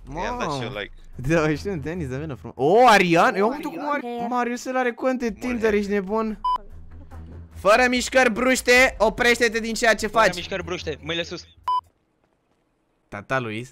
I-am dat și eu like. Da, știu, Denis, să vină frumos. O, Arian? Eu am văzut cum Mariusel are cont de Tinder, ești nebun? Fără mișcări bruște, oprește-te din ceea ce faci. Fără mișcări bruște, mâinile sus. Tata Luis.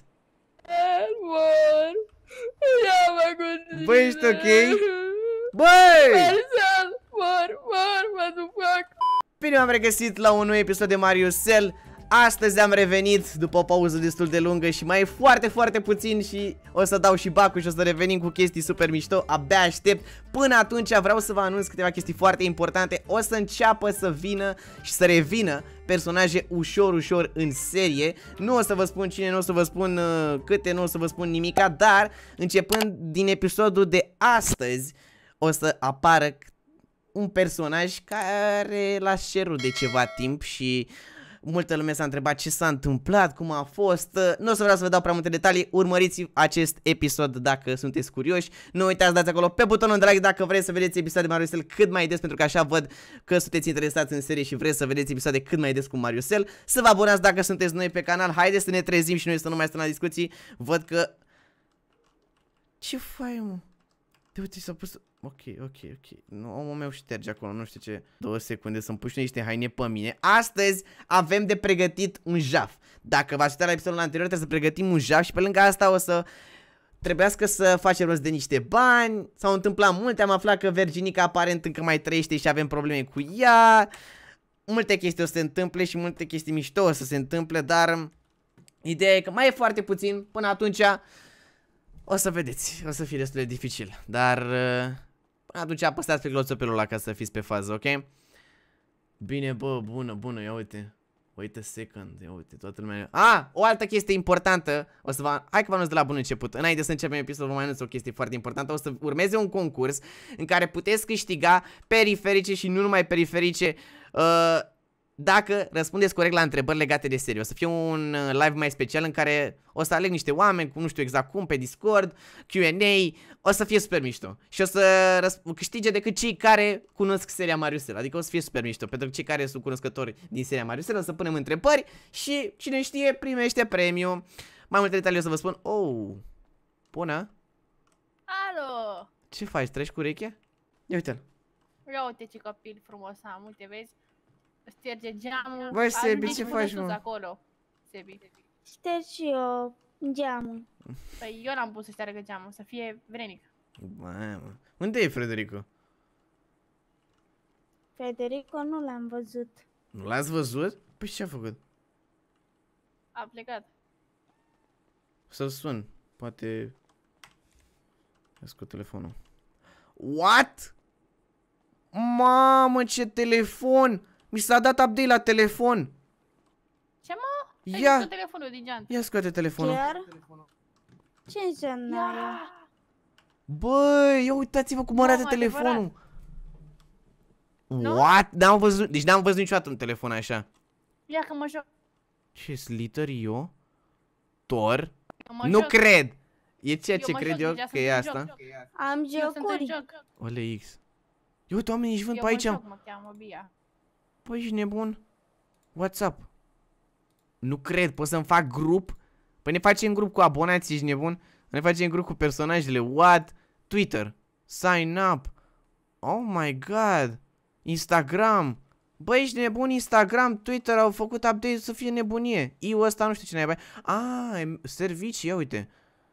Mor. Ia-mă cu... Băi, ești ok? Băi! Mor, mă duc fac. Bine m-am regăsit la un nou episod de Mariusel. Astăzi am revenit după o pauză destul de lungă și mai e foarte puțin și o să dau și bacul și o să revenim cu chestii super mișto. Abia aștept. Până atunci vreau să vă anunț câteva chestii foarte importante. O să înceapă să vină și să revină personaje ușor în serie. Nu o să vă spun cine, nu o să vă spun câte, nu o să vă spun nimica, dar începând din episodul de astăzi o să apară un personaj care l-a cerut de ceva timp și multă lume s-a întrebat ce s-a întâmplat, cum a fost. Nu o să vreau să vă dau prea multe detalii. Urmăriți acest episod dacă sunteți curioși. Nu uitați, dați acolo pe butonul de like dacă vreți să vedeți episoade de Mariusel cât mai des, pentru că așa văd că sunteți interesați în serie și vreți să vedeți episoade cât mai des cu Mariusel. Să vă abonați dacă sunteți noi pe canal. Haideți să ne trezim și noi să nu mai stăm la discuții. Văd că... Ce faci, mă? Uite, s-a pus... Ok. Nu, omul meu șterge acolo, nu știu ce. 2 secunde să-mi pui niște haine pe mine. Astăzi avem de pregătit un jaf. Dacă v-ați uitat la episodul anterior, trebuie să pregătim un jaf și pe lângă asta o să trebuiască să facem rost de niște bani. S-au întâmplat multe, am aflat că Virginica aparent încă mai trăiește și avem probleme cu ea. Multe chestii o să se întâmple și multe chestii mișto o să se întâmple, dar ideea e că mai e foarte puțin. Până atunci o să vedeți, o să fie destul de dificil. Dar până atunci apăsați pe cloțopelul ăla ca să fiți pe fază, ok? Bine, bă, bună, ia uite. Wait a second, ia uite, toată lumea... O altă chestie importantă, o să vă... Hai că vă anunț de la bun început. Înainte să începem episodul, vă mai anunț o chestie foarte importantă. O să urmeze un concurs în care puteți câștiga periferice și nu numai periferice, dacă răspundeți corect la întrebări legate de serie. O să fie un live mai special în care o să aleg niște oameni, nu știu exact cum, pe Discord, Q&A, o să fie super mișto. Și o să câștige decât cei care cunosc seria Mariusel. Adică o să fie super mișto, pentru că cei care sunt cunoscători din seria Mariusel o să punem întrebări și cine știe primește premiu. Mai multe detalii o să vă spun. Oh, bună. Alo. Ce faci, treci cu urechea? Ia uite-l. Ia uite ce copil frumos am, uite, vezi? Șterge geamul. Băi, Sebi, ce faci, mă? Acolo. Sebi. Șterg și eu geamul. Păi eu l-am pus să șteargă geamul, să fie vrenic. Mă. Unde e Frederico? Federico nu l-am văzut. Nu l-ați văzut? Păi ce a făcut? A plecat. Să-l sun. Poate... Ascult telefonul. What? Mamă, ce telefon! Mi s-a dat update la telefon. Ce, mă? Ia! Telefonul din geantă. Ia scoate telefonul. Chiar? Ce înseamnă aia? Băi, ia uitați-vă cum arată telefonul. What? N-am văzut, deci n-am văzut niciodată un telefon așa. Ia că mă joc. Ce, Slither, eu? Thor? Nu cred! E ceea ce cred eu că e asta. Am jocuri. Ole X. Ia uite, oamenii își vând pe aici. Mă cheamă Bia. Păi, ești nebun? WhatsApp. Nu cred, pot să-mi fac grup? Păi ne facem grup cu abonații, ești nebun? Ne facem grup cu personajele. What? Twitter. Sign up. Oh my god. Instagram. Băi, ești nebun? Instagram, Twitter au făcut update să fie nebunie. Eu ăsta nu știu cine e. Servicii, ia uite.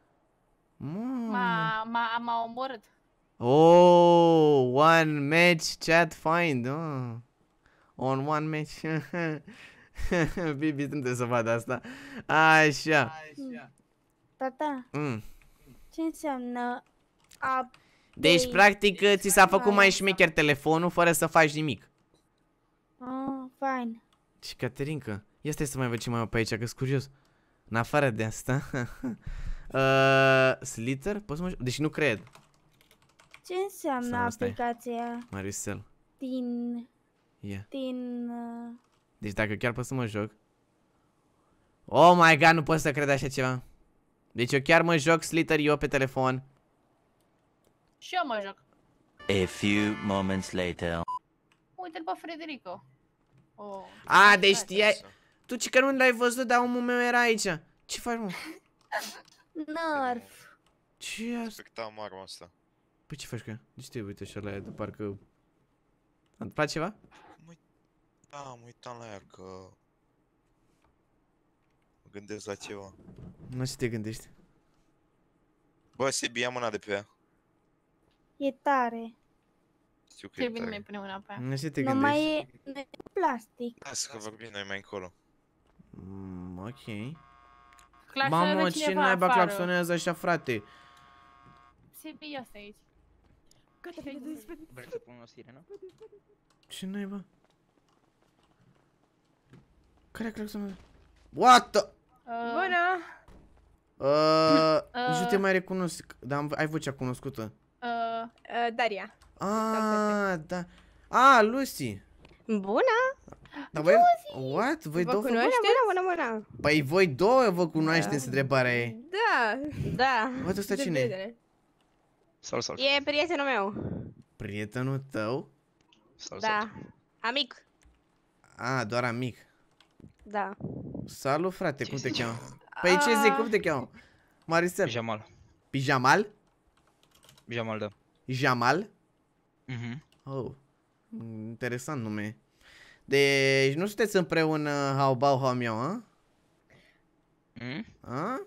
M-a omorât. Oh, one match chat find. On one match. Bibi, nu trebuie să vadă asta. Așa. Tata, ce înseamnă deci, practic, ți s-a făcut mai șmecher telefonul fără să faci nimic. Fine. Și Caterinca, ia stai să mai văd ce mai am pe aici, că-s curios. În afară de asta. Slither? Poți să mă... Deci nu cred. Ce înseamnă aplicația? Mariusel. Din... Deci dacă chiar pot să mă joc. Oh my god, nu pot să cred așa ceva. Deci eu chiar mă joc Slither eu pe telefon. Și eu mă joc. A few moments later. Uite-l pe Frederico. Deci știai. Tu ce că nu l-ai văzut, dar omul meu era aici. Ce faci, mă? Nerf. Ce e asta? Respectam arma asta. Păi ce faci cu ea? De ce te uite așa la ea de parcă... A întâmplat ceva? Da, am uitat la ea că... Mă gândesc la ceva. Nu ce te gândești? Bă, Sebi, ia mâna de pe ea. E tare. Știu că Ce e bine mai tare. pune una pe ea. Nu ce te Nu mai gândești? e, nu e plastic. Lasă că vorbim noi mai încolo. Ok. Claxonează Mamă, ce cineva naiba afară. claxonează așa, frate? Sebi, ia stai aici. Vrei să pun o sirenă? Ce naiba? Care claxonează? What the... Bună! Nici nu te mai recunosc, dar ai vocea cunoscută. Daria. Ah, da. Ah, Lucy. Bună! Dar voi... What? Voi Vă două cunoaște? Bună! Păi voi două vă cunoașteți, întrebarea e. Da. What, ăsta cine e? Sol. E prietenul meu. Prietenul tău? Sol. Da. Amic. Ah, doar amic. Da. Salut, frate, cum te cheamă? Păi ce zic, cum te cheamă? Maricel. Jamal. Pijamal? Jamal, da. Jamal? Oh, interesant nume. Deci nu sunteți împreună haubau haumiau, a? A?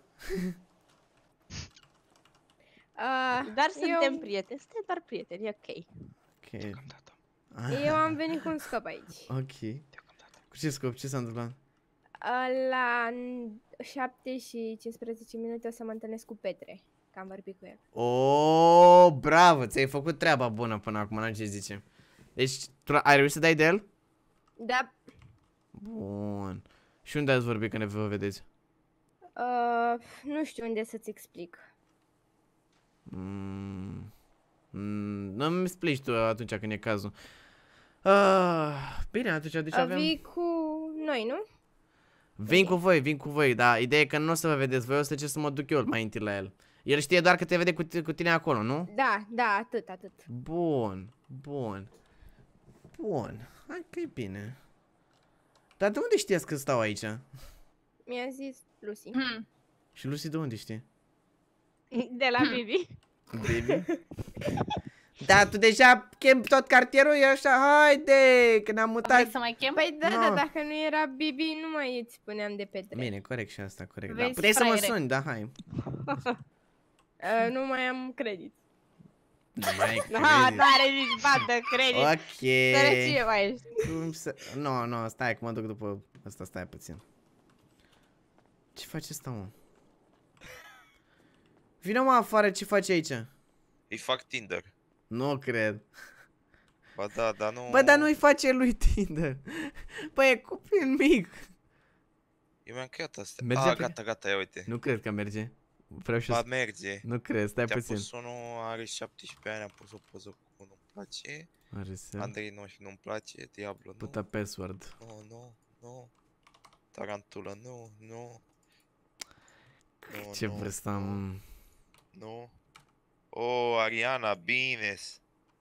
Dar suntem prieteni. Suntem doar prieteni, e ok. Ok. Eu am venit cu un scop aici. Ok. Cu ce scop? Ce s-a întâmplat? La 7 și 15 minute o să mă întâlnesc cu Petre, că am vorbit cu el. Oh, bravo, ți-ai făcut treaba bună până acum, n-am ce zice. Deci, tu ai reușit să dai de el? Da. Bun. Și unde ați vorbit când vă vedeți? Nu știu unde să-ți explic. Nu-mi explici tu atunci când e cazul. Bine, atunci deci avem... Vii cu noi, nu? Vin cu voi, dar ideea e că nu o să vă vedeți voi, o să ce să mă duc eu mai întâi la el. El știe doar că te vede cu tine acolo, nu? Da, atât. Bun. Hai că e bine. Dar de unde știați că stau aici? Mi-a zis Lucy. Și Lucy de unde știe? De la Bibi. Baby? Da, tu deja chem tot cartierul, e așa, haide, că ne-am mutat. Vrei să mai chem? Păi da, dacă nu era Bibi, nu mai îți spuneam de Petre. Bine, corect și asta, corect. Vezi, Da, puteai să mă fraiere. suni, da, hai. Nu mai am credit. Nu mai ai N-are nici bată credit. Ok. Sărăcie mai ești. Nu, stai că mă duc după asta, stai puțin. Ce face ăsta, mă? Vino mă afară, ce faci aici? Îi fac Tinder. Nu cred. Ba da, dar nu... Bă, dar nu-i face lui Tinder. Băi, e copil mic. Eu mi-am creat asta. Merge pe- Gata, ia uite. Nu cred că merge. Vreau și Ba merge. Nu cred, stai Te-a puțin. pus unul, are 17 ani, a pus o poză cu nu-mi place. Andrei 19 nu-mi place, Diablo nu. Puta password. Nu. Tarantulă, nu. Ce vârstă am? Nu. Oh, Ariana, bines.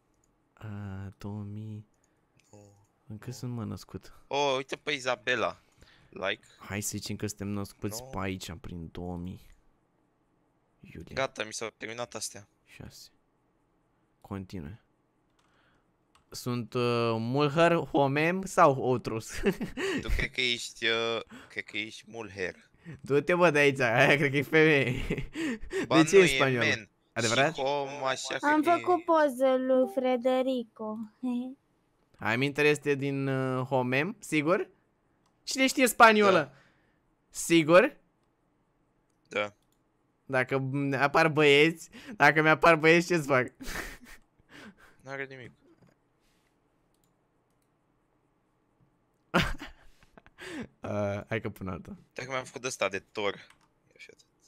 2000. Încă sunt mă născut. Oh, uite pe Isabela. Like. Hai să zicem că suntem născuți No. pe aici, prin 2000. Iulie. Gata, mi s-au terminat astea. 6. Continue. Sunt Mulher, Homem sau Outros? Tu cred că ești mulher. Du-te bă de aici, aia cred că e femeie. Ba, De ce nu, e spaniolă? men. Adevărat? Și hom, așa Am cred că făcut poză lui Frederico. Amintele este din Homem, sigur? Cine știe spaniolă? Da. Sigur? Da. Dacă apar băieți, dacă mi-apar băieți, ce-ți fac? N-are nimic. Hai că pun alta. Dacă mi-am făcut ăsta de Thor. E așa atât.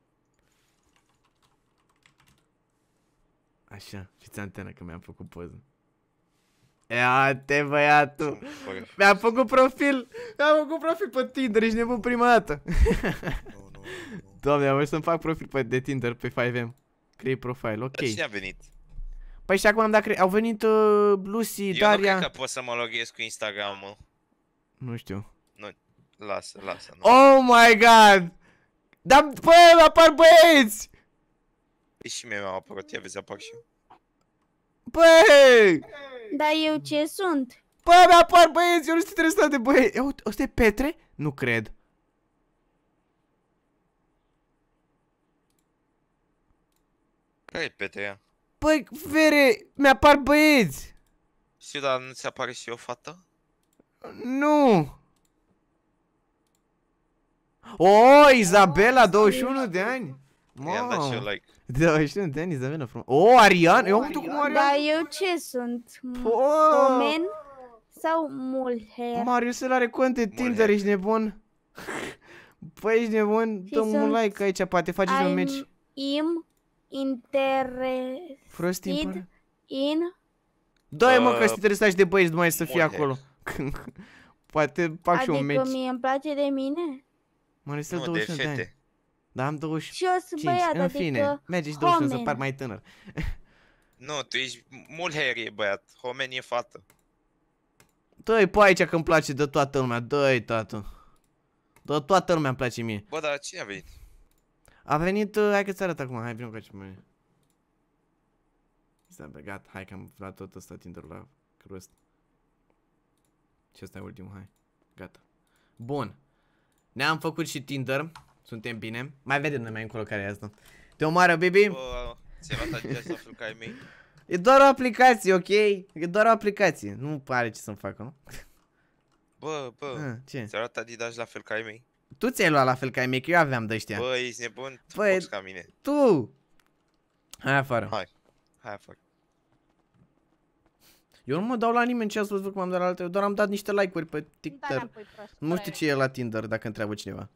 Așa, fiți antenă că mi-am făcut poză. Ia-te băiatul! Fără- Mi-am făcut profil! Mi-am făcut profil pe Tinder, ești nebun prima dată! Nu. Doamne, am vrut să-mi fac profil de Tinder pe 5M. Create profile, ok. Dar cine a venit? Păi și acum am dat au venit Lucy, Eu nu Daria... cred că pot să mă loghez cu Instagram-ul. Nu știu. Lasă, nu. Oh my god! Da, bă, apar băieți! E și mie mi-am apărut, ia vezi, apar și eu. Bă! Dar eu ce sunt? Bă, mi-apar băieți, eu nu sunt interesat de băieți. Ia uite, ăsta e Petre? Nu cred. Care e Petre ea? Băi, Vere, mi-apar băieți. Știu, dar nu ți apare și o fată? Nu. O, Izabela, 21 de ani. I-am dat și eu Mamă. like. 21 de ani, Izabela, frumos. O, Arian, eu uite cum Arian. Dar eu ce sunt? Oh. Omen sau mulher? Mariusel are cont de Tinder, ești nebun? Păi ești nebun? Și Dă un sunt- like aici, poate faci și un match. I'm interested Frostin, in... dă-i mă că sunt interesat și de băieți, numai să fie mulher. acolo. Poate fac și un Adică match. mie îmi place de mine? Mariusel, Nu, de 21 de ani. fete. Da, am 25. Și eu sunt băiat, În fine, adică merge și 21 să homen. par mai tânăr. Nu, tu ești mulher e băiat, homen e fată. Dă-i pe aici că îmi place de toată lumea, dă-i, tată. De toată lumea îmi place mie. Bă, dar cine a venit? A venit, hai că-ți arăt acum, hai primul coace mâine. Stai, gata, hai că am luat tot ăsta Tinder-ul la crust. Și ăsta e ultimul, hai. Gata. Bun. Ne-am făcut și Tinder. Suntem bine. Mai vedem noi mai încolo care e asta. Te omoară, baby? Bă, ți-ai luat Adidas la fel ca ai mei? E doar o aplicație, ok? E doar o aplicație. Nu pare ce să-mi facă, nu? Bă, Ce? ți-ai luat Adidas la fel ca ai mei? Tu ți-ai luat la fel ca ai mei, că eu aveam de ăștia. Bă, ești nebun? Tu Băi, poți ca mine. Tu! Hai afară. Hai afară. Eu nu mă dau la nimeni ce ați văzut cum am dat la alte. Eu doar am dat niște like-uri pe Da, TikTok. înapoi, prost. Nu știu ce e la Tinder, dacă întreabă cineva.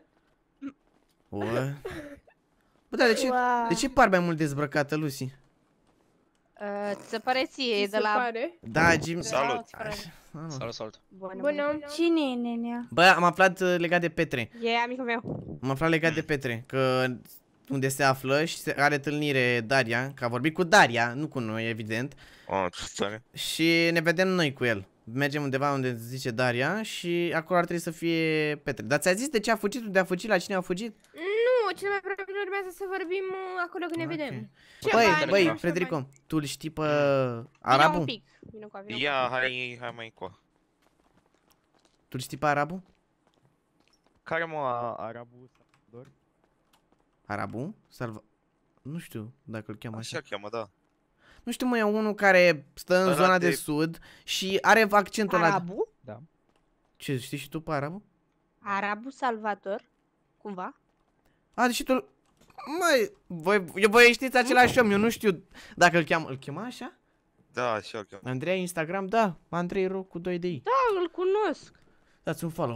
Bă, dar de ce par mai mult dezbrăcată, Lucy? Ți se pare ție, e de la... Pare? Da, Jim. Salut. Salut, salut. Bună. Cine e nenea? Bă, am aflat legat de Petre. E amicul meu. Am aflat legat de Petre, că unde se află și are întâlnire Daria, că a vorbit cu Daria, nu cu noi, evident. Oh, ce tare. Și ne vedem noi cu el. Mergem undeva unde zice Daria și acolo ar trebui să fie Petre. Dar ți-a zis de ce a fugit, unde a fugit, la cine a fugit? Nu, cel mai probabil urmează să vorbim acolo când ne vedem. Băi, Frederico, tu îl știi pe Vino Arabu? un pic. Vino cu avionul. Ia, hai mai încoa. Tu îl știi pe Arabu? Care mă, Arabu Salvador? Arabu? Nu știu dacă îl cheamă așa. Așa cheamă, da. Nu știu, mă, e unul care stă în Ăla zona de de- sud și are accentul ăla. Arabu? Da. Ce, știi și tu pe Arabu? Arabu Salvador? Cumva? A, deci tu... Măi, voi știți același om, eu nu știu dacă îl cheamă. Îl chema așa? Da, așa îl cheamă. Andrei Instagram? Da, Andrei Ro cu 2 de I. Da, îl cunosc. Dați un follow.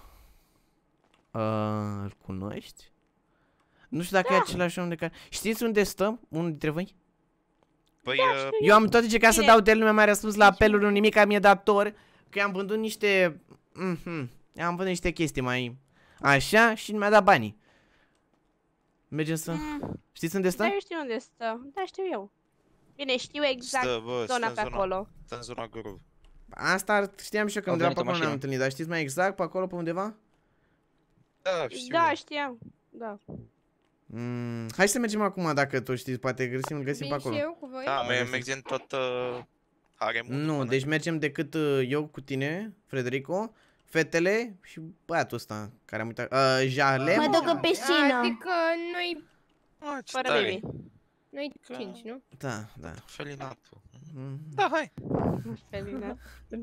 Îl cunoști? Nu știu dacă e același om de care... Știți unde stăm? Unul dintre voi? Păi, Eu am tot încercat să Bine. dau de el, nu mi-a mai răspuns la apelul, nu nimic, mi-a dat tor. Că i-am vândut niște... am vândut niște chestii mai... Așa și nu mi-a dat banii. Mergem să... Știți unde Da, stă? eu știu unde stă. Da, știu eu. Bine, știu exact stă, bă, stă zona în pe zona. acolo. Stă în zona Grove. Asta știam și eu că Au undeva pe venit o acolo ne-am mașină. întâlnit, dar știți mai exact pe acolo, pe undeva? Da, știu. Da, eu. știam. Da. Hai să mergem acum dacă tu știți, poate îl găsim pe Vin acolo. și eu cu voi? Da, mergem tot haremul. Nu, până- deci mergem decât eu cu tine, Frederico, fetele și băiatul ăsta care am uitat, Jalem. Mă duc în piscină. Adică noi, Ah, ce Fără tare. baby. noi 5, nu? Da, da. Felinatul. Mm. Da, hai. Felina.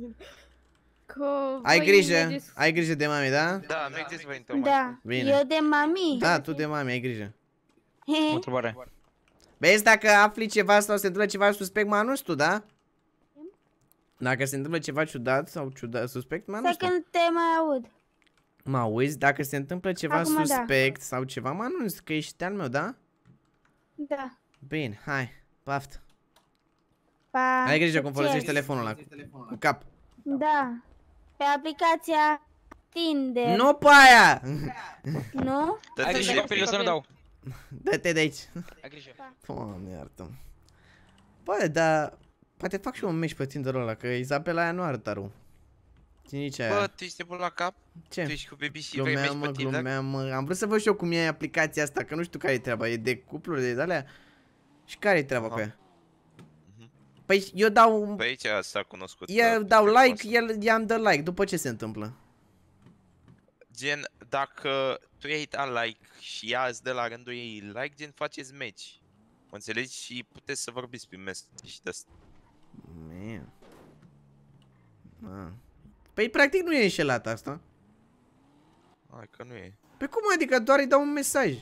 Că Ai voi grijă, mergeți- ai grijă de mami, da? Da, mergeți voi într-o Da, Bine. eu de mami. Da, tu de mami, ai grijă. O întrebare. Vezi, dacă afli ceva sau se întâmplă ceva suspect, mă anunți tu, da? Dacă se întâmplă ceva ciudat sau suspect, mă anunți Stai tu. când te mai aud. Mă auzi, dacă se întâmplă ceva Acum da. suspect sau ceva, mă anunți că ești al meu, da? Da. Bine, hai, paftă. Pa. Ai grijă cum succes. folosești telefonul ăla, cu cap. Da. Pe aplicația Tinder. Nu pe aia! Nu? Ai grijă copil, eu să nu dau. Dă-te de aici. Ai grijă. Doamne, iartă. Bă, dar poate fac și eu un match pe Tinder-ul ăla, că Izabela aia nu arăta rău. Ce nici aia? Bă, tu ești nebun la cap? Ce? Tu ești cu baby și vrei mergi pe Tinder? Glumeam, mă. Am vrut să văd și eu cum e aplicația asta, că nu știu care e treaba. E de cupluri, de alea? Și care e treaba cu ea? Păi eu dau... Pe aici s-a cunoscut. Eu dau like, el i-am dă like. După ce se întâmplă? Gen, dacă tu i-ai dat like și ea îți dă la rândul ei like, gen faceți match. Mă înțelegi? Și puteți să vorbiți pe mesaj și de asta. Man. Păi practic nu e înșelat asta. Hai că nu e. Păi cum adică doar îi dau un mesaj?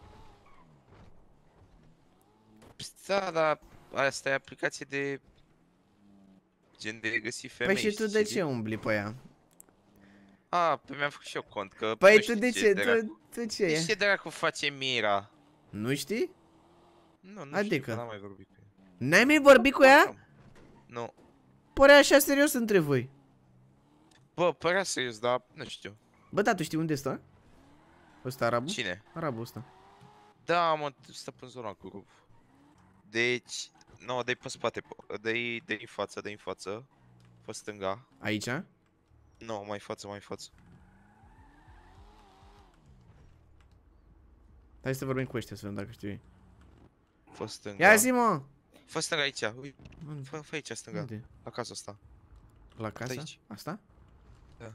Da, dar asta e aplicație de... Gen de găsi femei. Păi și tu de ce umbli pe ea? A, păi mi-am făcut și eu cont că... Păi tu de ce? Tu ce e? Ce dracu face Mira? Nu știi? Nu adică? știu, n-am mai vorbit cu ea. N-ai mai vorbit cu ea? Nu. Părea așa serios între voi. Bă, părea serios, dar nu știu. Bă, da, tu știi unde stă? Ăsta arabul? Cine? Arabul ăsta. Da, mă, stă pe zona cu ruf. Deci... Nu, dă-i pe spate, dă-i în față, dă-i în față. Pe stânga. Aici? Nu, mai față, mai față. Hai să vorbim cu ăștia să vedem dacă știu ei. Fă stânga. Ia zi, mă! Fă stânga aici, uite. Fă aici stânga. Unde? La casa asta. La casa? Aici. Asta? Da.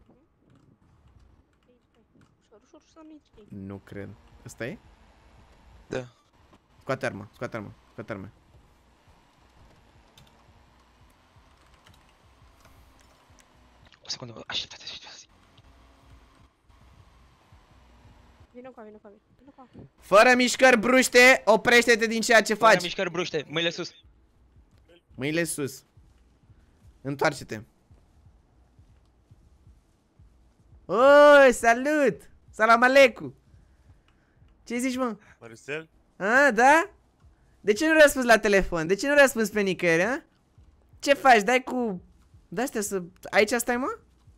Nu cred. Asta e? Da. Scoate arma, scoate arma, scoate arma. O secundă, așteptați. Vină cu mine. Fără mișcări bruște, oprește-te din ceea ce faci. Fără mișcări bruște, mâinile sus. Mâinile sus. Întoarce-te. Oi, salut! Salam aleikum! Ce zici, mă? Marcel? A, da? De ce nu răspunzi la telefon? De ce nu răspunzi pe nicăieri, a? Ce faci? Dai cu... De-astea să... Aici stai, mă?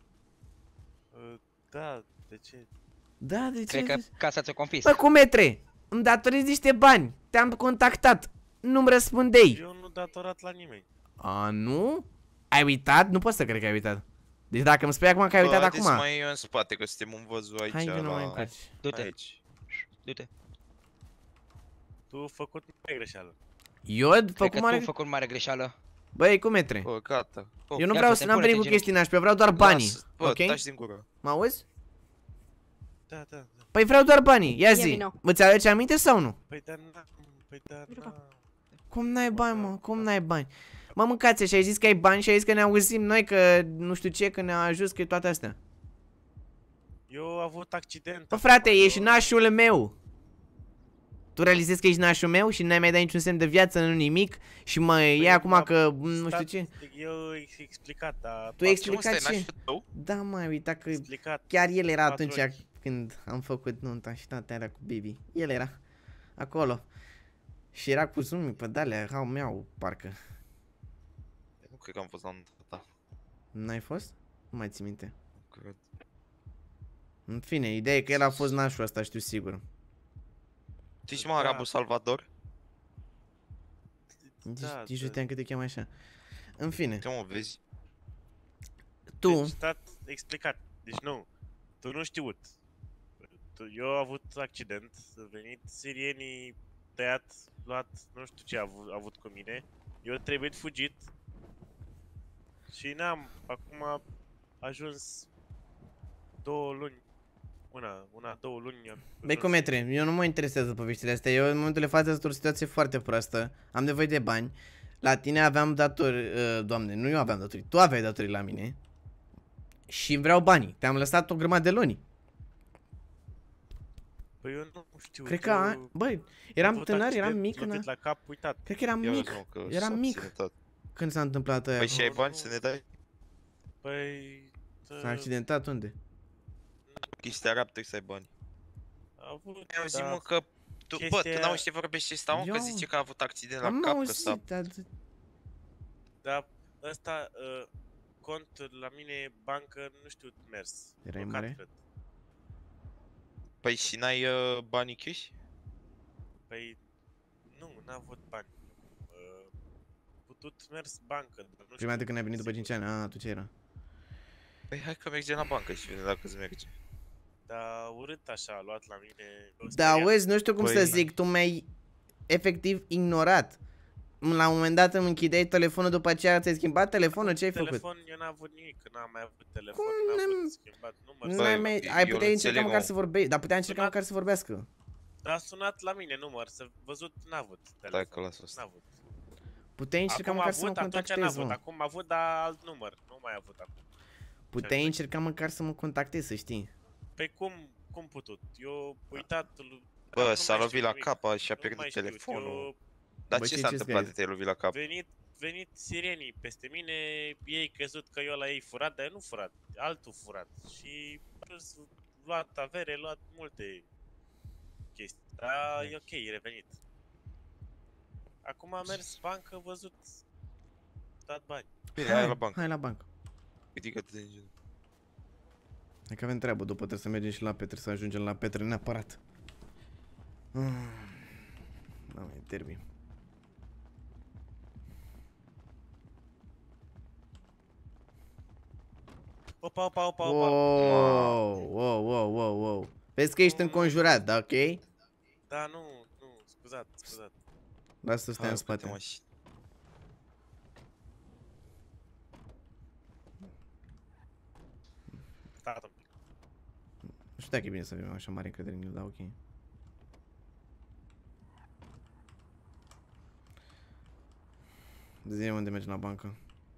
Da, de ce? Da, de ce? Cred că casa ți-o confis. Bă, cu metre! Îmi datorezi niște bani. Te-am contactat. Nu-mi răspundei. Eu nu datorat la nimeni. A, nu? Ai uitat? Nu pot să cred că ai uitat. Deci dacă îmi spui acum că ai uitat acum... mai în spate, că suntem în văzul aici. Hai că nu la... mai încarci. Du-te. Du-te. Tu ai făcut mare greșeală. Eu? Cred că Făcut tu mare... ai făcut mare greșeală. Băi, cu metre. Bă, gata. Eu nu vreau să... N-am venit cu chestii nașpe, eu vreau doar banii. Bă, ok? taci din gură. Mă auzi? Da. Păi vreau doar banii, ia zi. Îți aduce aminte sau nu? Păi da, na. Cum n-ai bani, mă? Cum n-ai bani? Mă, mâncați și ai zis că ai bani și ai zis că ne auzim noi, că nu știu ce, că ne-a ajuns, că toate astea. Eu am avut accident. Bă, frate, ești nașul meu. Tu realizezi că ești nașul meu și n-ai mai dat niciun semn de viață, nu nimic și mă iei acum că nu știu ce. Eu ai explicat, dar... Tu ai explicat ce? Da, mă, ai uitat că chiar el era atunci când am făcut nunta și toate alea cu baby. El era acolo. Și era cu Zumi pe de-alea, erau meu, parcă. Nu cred că am fost la nunta ta. N-ai fost? Nu mai ții minte. Cred. În fine, ideea e că el a fost nașul ăsta, știu sigur. Tu ești, mă, Arabu Salvador? Nici nu știam că te cheamă așa. În fine. Ce mă vezi? Tu... Deci, stat explicat. Deci nu. Tu nu știut. Eu am avut accident. Au venit sirienii, tăiat, luat, nu știu ce a avut cu mine. Eu trebuie fugit. Și n-am. Acum a ajuns 2 luni. Două luni. Băi, cu metre, eu nu mă interesează poveștile astea. Eu în momentul de față sunt o situație foarte proastă. Am nevoie de bani. La tine aveam datori, doamne, nu eu aveam datorii, tu aveai datorii la mine. Și vreau banii. Te-am lăsat o grămadă de luni. Păi eu nu știu. Cred că, băi, eram tânăr, eram mic când... la cap, uitat. Cred că eram mic. Eram mic. Când s-a întâmplat aia. Păi și ai bani să ne dai? Păi... S-a accidentat unde? Chestia rap, trebuie să ai bani. Eu zic, mă, că tu, chestia... bă, tu n-auzi ce vorbește ăsta, mă, că zice că a avut accident la cap, că s-a... Dar ăsta, cont la mine, bancă, nu știu, mers. Erai mare? Cred. Păi și n-ai banii cash? Păi, nu, n-a avut bani. Putut mers bancă, dar nu Prima dată când ai venit după 5 ani, tu ce era? Păi hai că mergem la bancă și vedem dacă îți merge. Dar urât așa, a luat la mine. Da, auzi, nu știu cum să Păi- zic, tu mi-ai efectiv ignorat. La un moment dat îmi închideai telefonul, după aceea ți-ai schimbat telefonul, ce ai făcut? Telefon, eu n-am avut nimic, că n-am mai avut telefon, Cum n-am ne- avut schimbat număr. Nu Băi, ai mai, eu ai nu putea încerca înțeleg, măcar mă. să vorbești, dar putea încerca Sunat- măcar să vorbească. A sunat la mine număr, să văzut, n-a avut Stai telefon. că las asta. N-a avut. Puteai încerca Acum a măcar să mă avut, atunci n-a contactezi, avut. mă. Acum a avut, dar alt număr. Nu mai a avut acum. Puteai încerca măcar să mă contactezi, să știi. Păi cum putut? Eu uitat... Bă, nu s-a mai lovit știu la nimic. cap și a Nu pierdut mai știu, telefonul. Dar Bă, ce ce s-a ce întâmplat de scrieți? te-ai lovit la cap? Venit sirenii peste mine, ei crezut că eu la ei furat, dar eu nu furat, altul furat. Și luat avere, luat multe chestii. Dar e ok, e revenit. Acum am mers bancă, văzut, dat bani. Bine, hai la bancă. Hai la bancă. Ridică-te din gen. Hai că avem treabă, după trebuie să mergem și la Petre, să ajungem la Petre neapărat. Da, mai termin. Opa. Wow. Vezi că ești înconjurat, da, ok? Da, nu, scuzat. Lasă să stai în Hai, uite, spate. mașini. Stai un pic. Nu știu dacă e bine să avem așa mare încredere în el, dar ok. Zi-mi unde mergi la bancă.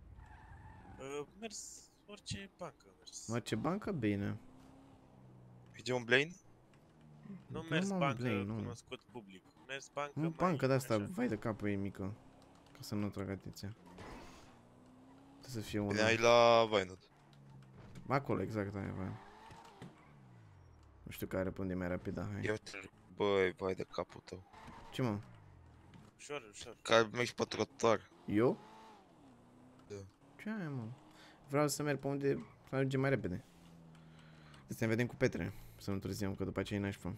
Mers, orice bancă mers. Mă, ce bancă? Bine. Vede un Blaine? Nu Nu mers m-am bancă Blaine, nu. cunoscut public. Mers bancă Nu, mai bancă de-asta, așa. vai de capul ei mică. Ca să nu trag atenția. Trebuie să fie Bine, una. ai la Vinod. Acolo, exact, aia, vai. Nu știu care răspunde mai rapid, dar hai. Eu te... Băi, vai de capul tău. Ce mă? Ușor. Că mergi pe trotuar. Eu? Da. Ce ai, mă? Vreau să merg pe unde să ajungem mai repede. Să ne vedem cu Petre. Să nu întârziem, că după aceea e nașpa.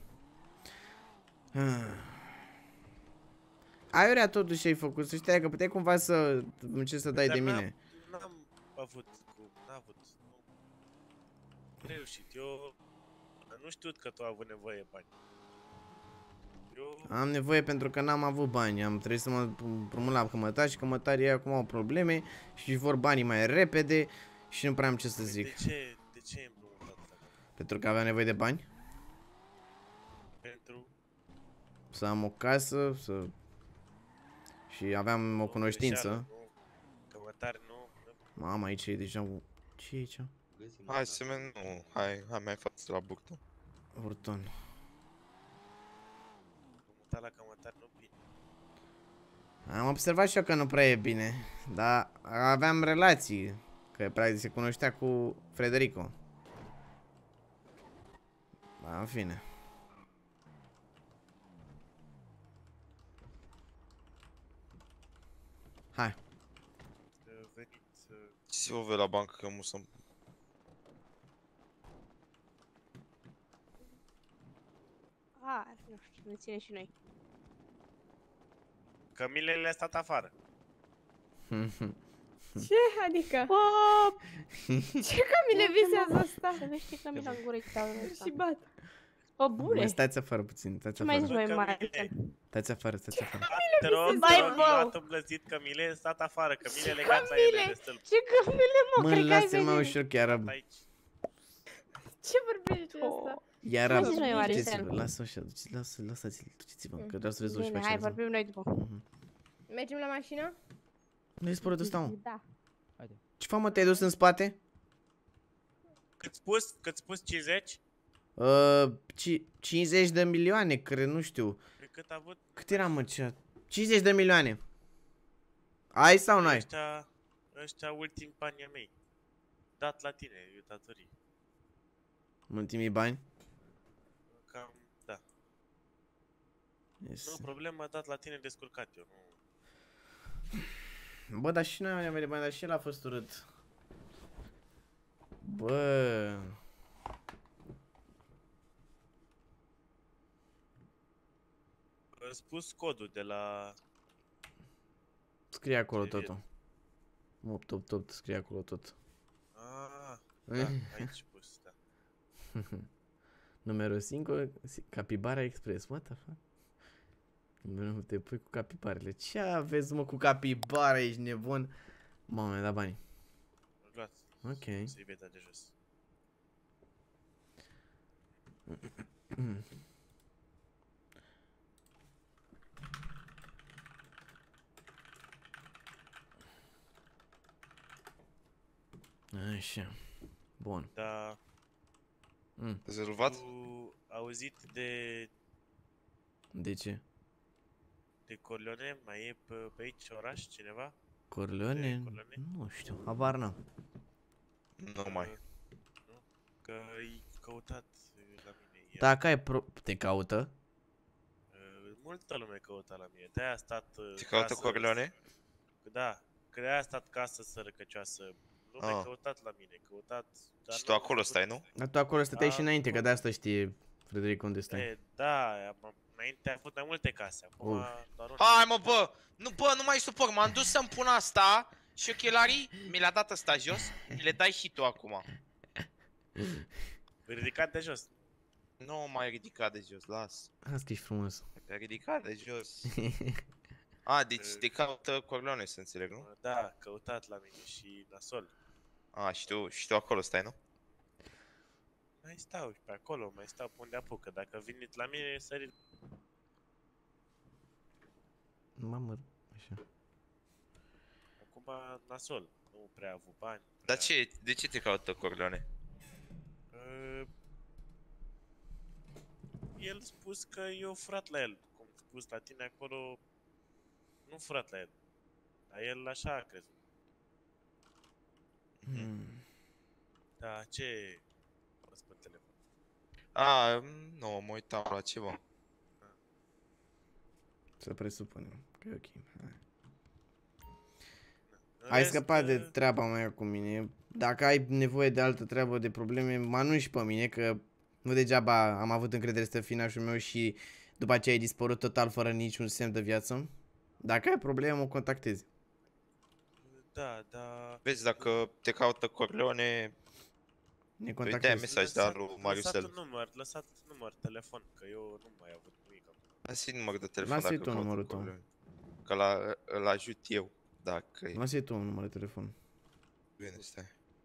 Aiurea totuși ai făcut, să știi că puteai cumva să încerci să dai Dar de mine. N-am avut cum, n-a avut. Nu. Reușit, eu nu știu că tu ai avut nevoie de bani. Eu... Am nevoie pentru că n-am avut bani, am trebuit să mă împrumut la cămătari și cămătarii ei acum au probleme și vor banii mai repede și nu prea am ce să zic. De ce ai împrumutat? Pentru că aveam nevoie de bani, Pentru... să am o casă, să... Și aveam o cunoștință. Nu. Cămătari nu. Mama, aici e deja... Ce e aici? Hai să merg, nu. Hai mai față la Burton. Burton. Muta la cămătari nu bine. Am observat și eu că nu prea e bine, dar aveam relații, că practic se cunoștea cu Frederico. Da, în fine. Hai. Venit... Ce să vă vei la bancă că mu să... Nu știu, ne ține și noi. Cămilele a stat afară. Ce? Adică? Pop! Ce Camile visează asta? Se vește Camila în gură Și bat. O, bune! Bă, stați afară puțin, stați Ce mai afară. zici, mai mare? Stați afară, stați afară. Te rog, Vai, bă! luat îmblăzit Cămile, stat afară. Cămile legat la ele de stâlp. Ce Camile, mă? Mă, Cred că ai lasă-l mai venit. ușor, chiar Aici. Ce vorbești asta? Iar Ce zici, mai mare, duceți-vă, lasă așa, lăsați-l, duceți-vă, că vreau să rezolvi și pe Bine, hai, aceea. vorbim noi după. Mergem la mașină? Nu-i spărut ăsta, mă. Da. Ce fac, mă, te-ai dus în spate? Cât spus 50? 50 de milioane, cred, nu știu. Cât a avut? Cât era, mă, ce? 50 de milioane. Ai sau nu ai? Ăștia ultimi bani ai mei. Dat la tine, eu datorii. Ultimii bani? Cam, da. Yes. Nu, problemă, dat la tine descurcat eu, nu... Bă, dar și noi am nevoie de bani, dar și el a fost urât. Bă... Am spus codul de la... Scrie acolo totul. 888, scrie acolo tot. Ah, Da, aici pus, da. Numărul 5, Capibara Express. What the fuck? Nu te pui cu capibarele. Ce aveți, mă, cu capibara? Ești nebun? Mamă, mi-a dat banii. Luați. Ok. Să-i veta de jos. Așa. Bun. Da. Rezolvat? Tu auzit de Ce? Corleone? Mai e pe aici oraș cineva? Corleone? Corleone? Nu știu, habar n-am. Nu mai. Nu? Că i căutat la mine. Dacă ai te caută? Multă lume căuta la mine. De-aia a stat Te caută Corleone? Da. Că de-aia a stat casă sărăcăcioasă. Lumea căutat la mine. Căutat... Și tu acolo stai, nu? Dar tu acolo stăteai și înainte, că de asta știe Frederic unde stai. Da, înainte a avut mai multe case. Acum doar una. Hai mă, bă! Nu mai suport. M-am dus să-mi pun asta și ochelarii mi le-a dat ăsta jos. Mi le dai și tu acum. Ridicat de jos. Nu mai ridicat de jos, las. Asta ești frumos. Ridicat de jos. Deci te caută Corleone, să înțeleg, nu? Da, căutat la mine și nasol. Și tu acolo stai, nu? Mai stau pe acolo, mai stau pe unde apucă. Dacă veniți la mine, sări... Mamă, așa. Acum nasol, nu prea a avut bani. Dar de ce te caută Corleone? El spus că eu furat la el. Cum spus la tine acolo, nu furat la el. Dar el așa a crezut. Da, ce... pe telefon. Nu, mă uitam la ceva. Să presupunem că e ok. Ai scăpat de treaba mea cu mine. Dacă ai nevoie de altă treabă, de probleme, mă anunți pe mine, că nu degeaba am avut încredere să fii nașul meu și după aceea ai dispărut total fără niciun semn de viață. Dacă ai probleme, mă contactezi. Da, da... Vezi, dacă te caută Corleone, ne contactezi. Uite mesaj de lui Mariusel. Lăsat număr, telefon, că eu nu mai avut nimic acum. Lasă-i număr de telefon. Lasă-i tu numărul tău. Că îl ajut eu, dacă e. Lasă-i tu numărul de telefon. Bine, stai.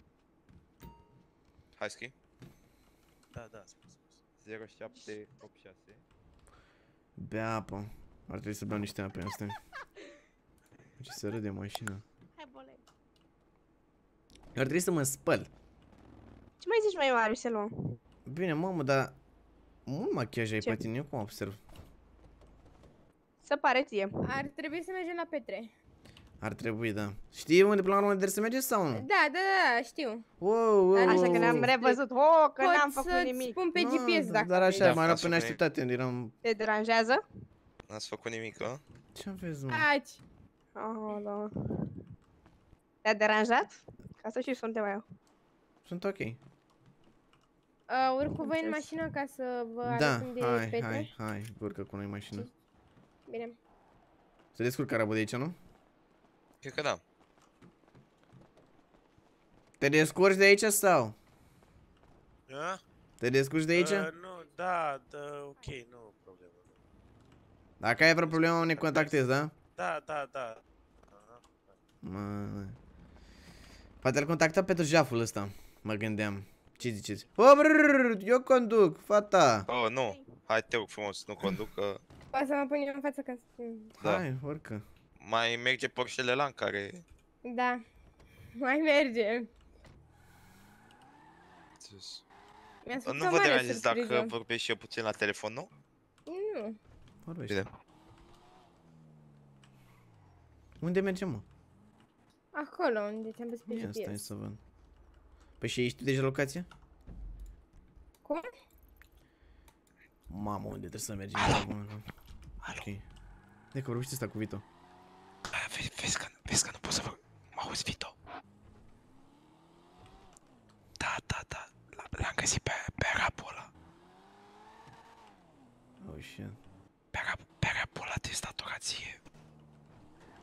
Hai, scrii? Da, spus. 0786. Bea apă. Ar trebui să beau niște apă, astea. Ce să râde mașina. Hai, bolei. Ar trebui să mă spăl. Ce mai zici, mai Mariusel? Bine, mamă, dar mult machiaj ai pe tine, eu cum observ? Să pare ție. Ar trebui să mergem la Petre. Ar trebui, da. Știi unde până la urmă trebuie să mergeți sau nu? Da, știu. Așa că ne-am revăzut. Că n-am făcut nimic. Spun pe GPS dacă. Dar așa, mai rău pe neașteptate, unde eram... Te deranjează? N-ați făcut nimic, a? Ce aveți, mă? Taci. Da. Te-a deranjat? Ca să știu, suntem eu. Sunt ok. Urc cu voi în mașină ca să vă arăt unde e Petre? Hai, urcă cu noi în mașină. Bine. Se descurcă arabul de aici, nu? Cred că da. Te descurci de aici sau? Da? Te descurci de aici? Nu, da, ok, nu problemă. Dacă ai vreo problemă, ne contactezi, da? Da. Poate îl contacta pentru jaful ăsta, mă gândeam. Ce ziceți? Eu conduc, fata! Oh, nu. Hai, te rog frumos, nu conduc, că... O să mă pun eu în față ca să... Hai, urcă. Mai merge Porsche-le ăla în care... Da, mai merge. Nu vă deranjez dacă vorbesc și eu puțin la telefon, nu? Nu. Vorbește. Bine. Unde mergem, mă? Acolo, unde ți-am pus pe GPS. Stai să văd. Păi și ești tu deja locația? Cum? Mamă, unde trebuie să mergem? Ok. De că vorbește asta cu Vito. Vezi că nu pot să vă... Mă auzi, Vito? Da. L-am găsit pe rapul ăla. Oh, shit. Pe rapul ăla de statorație.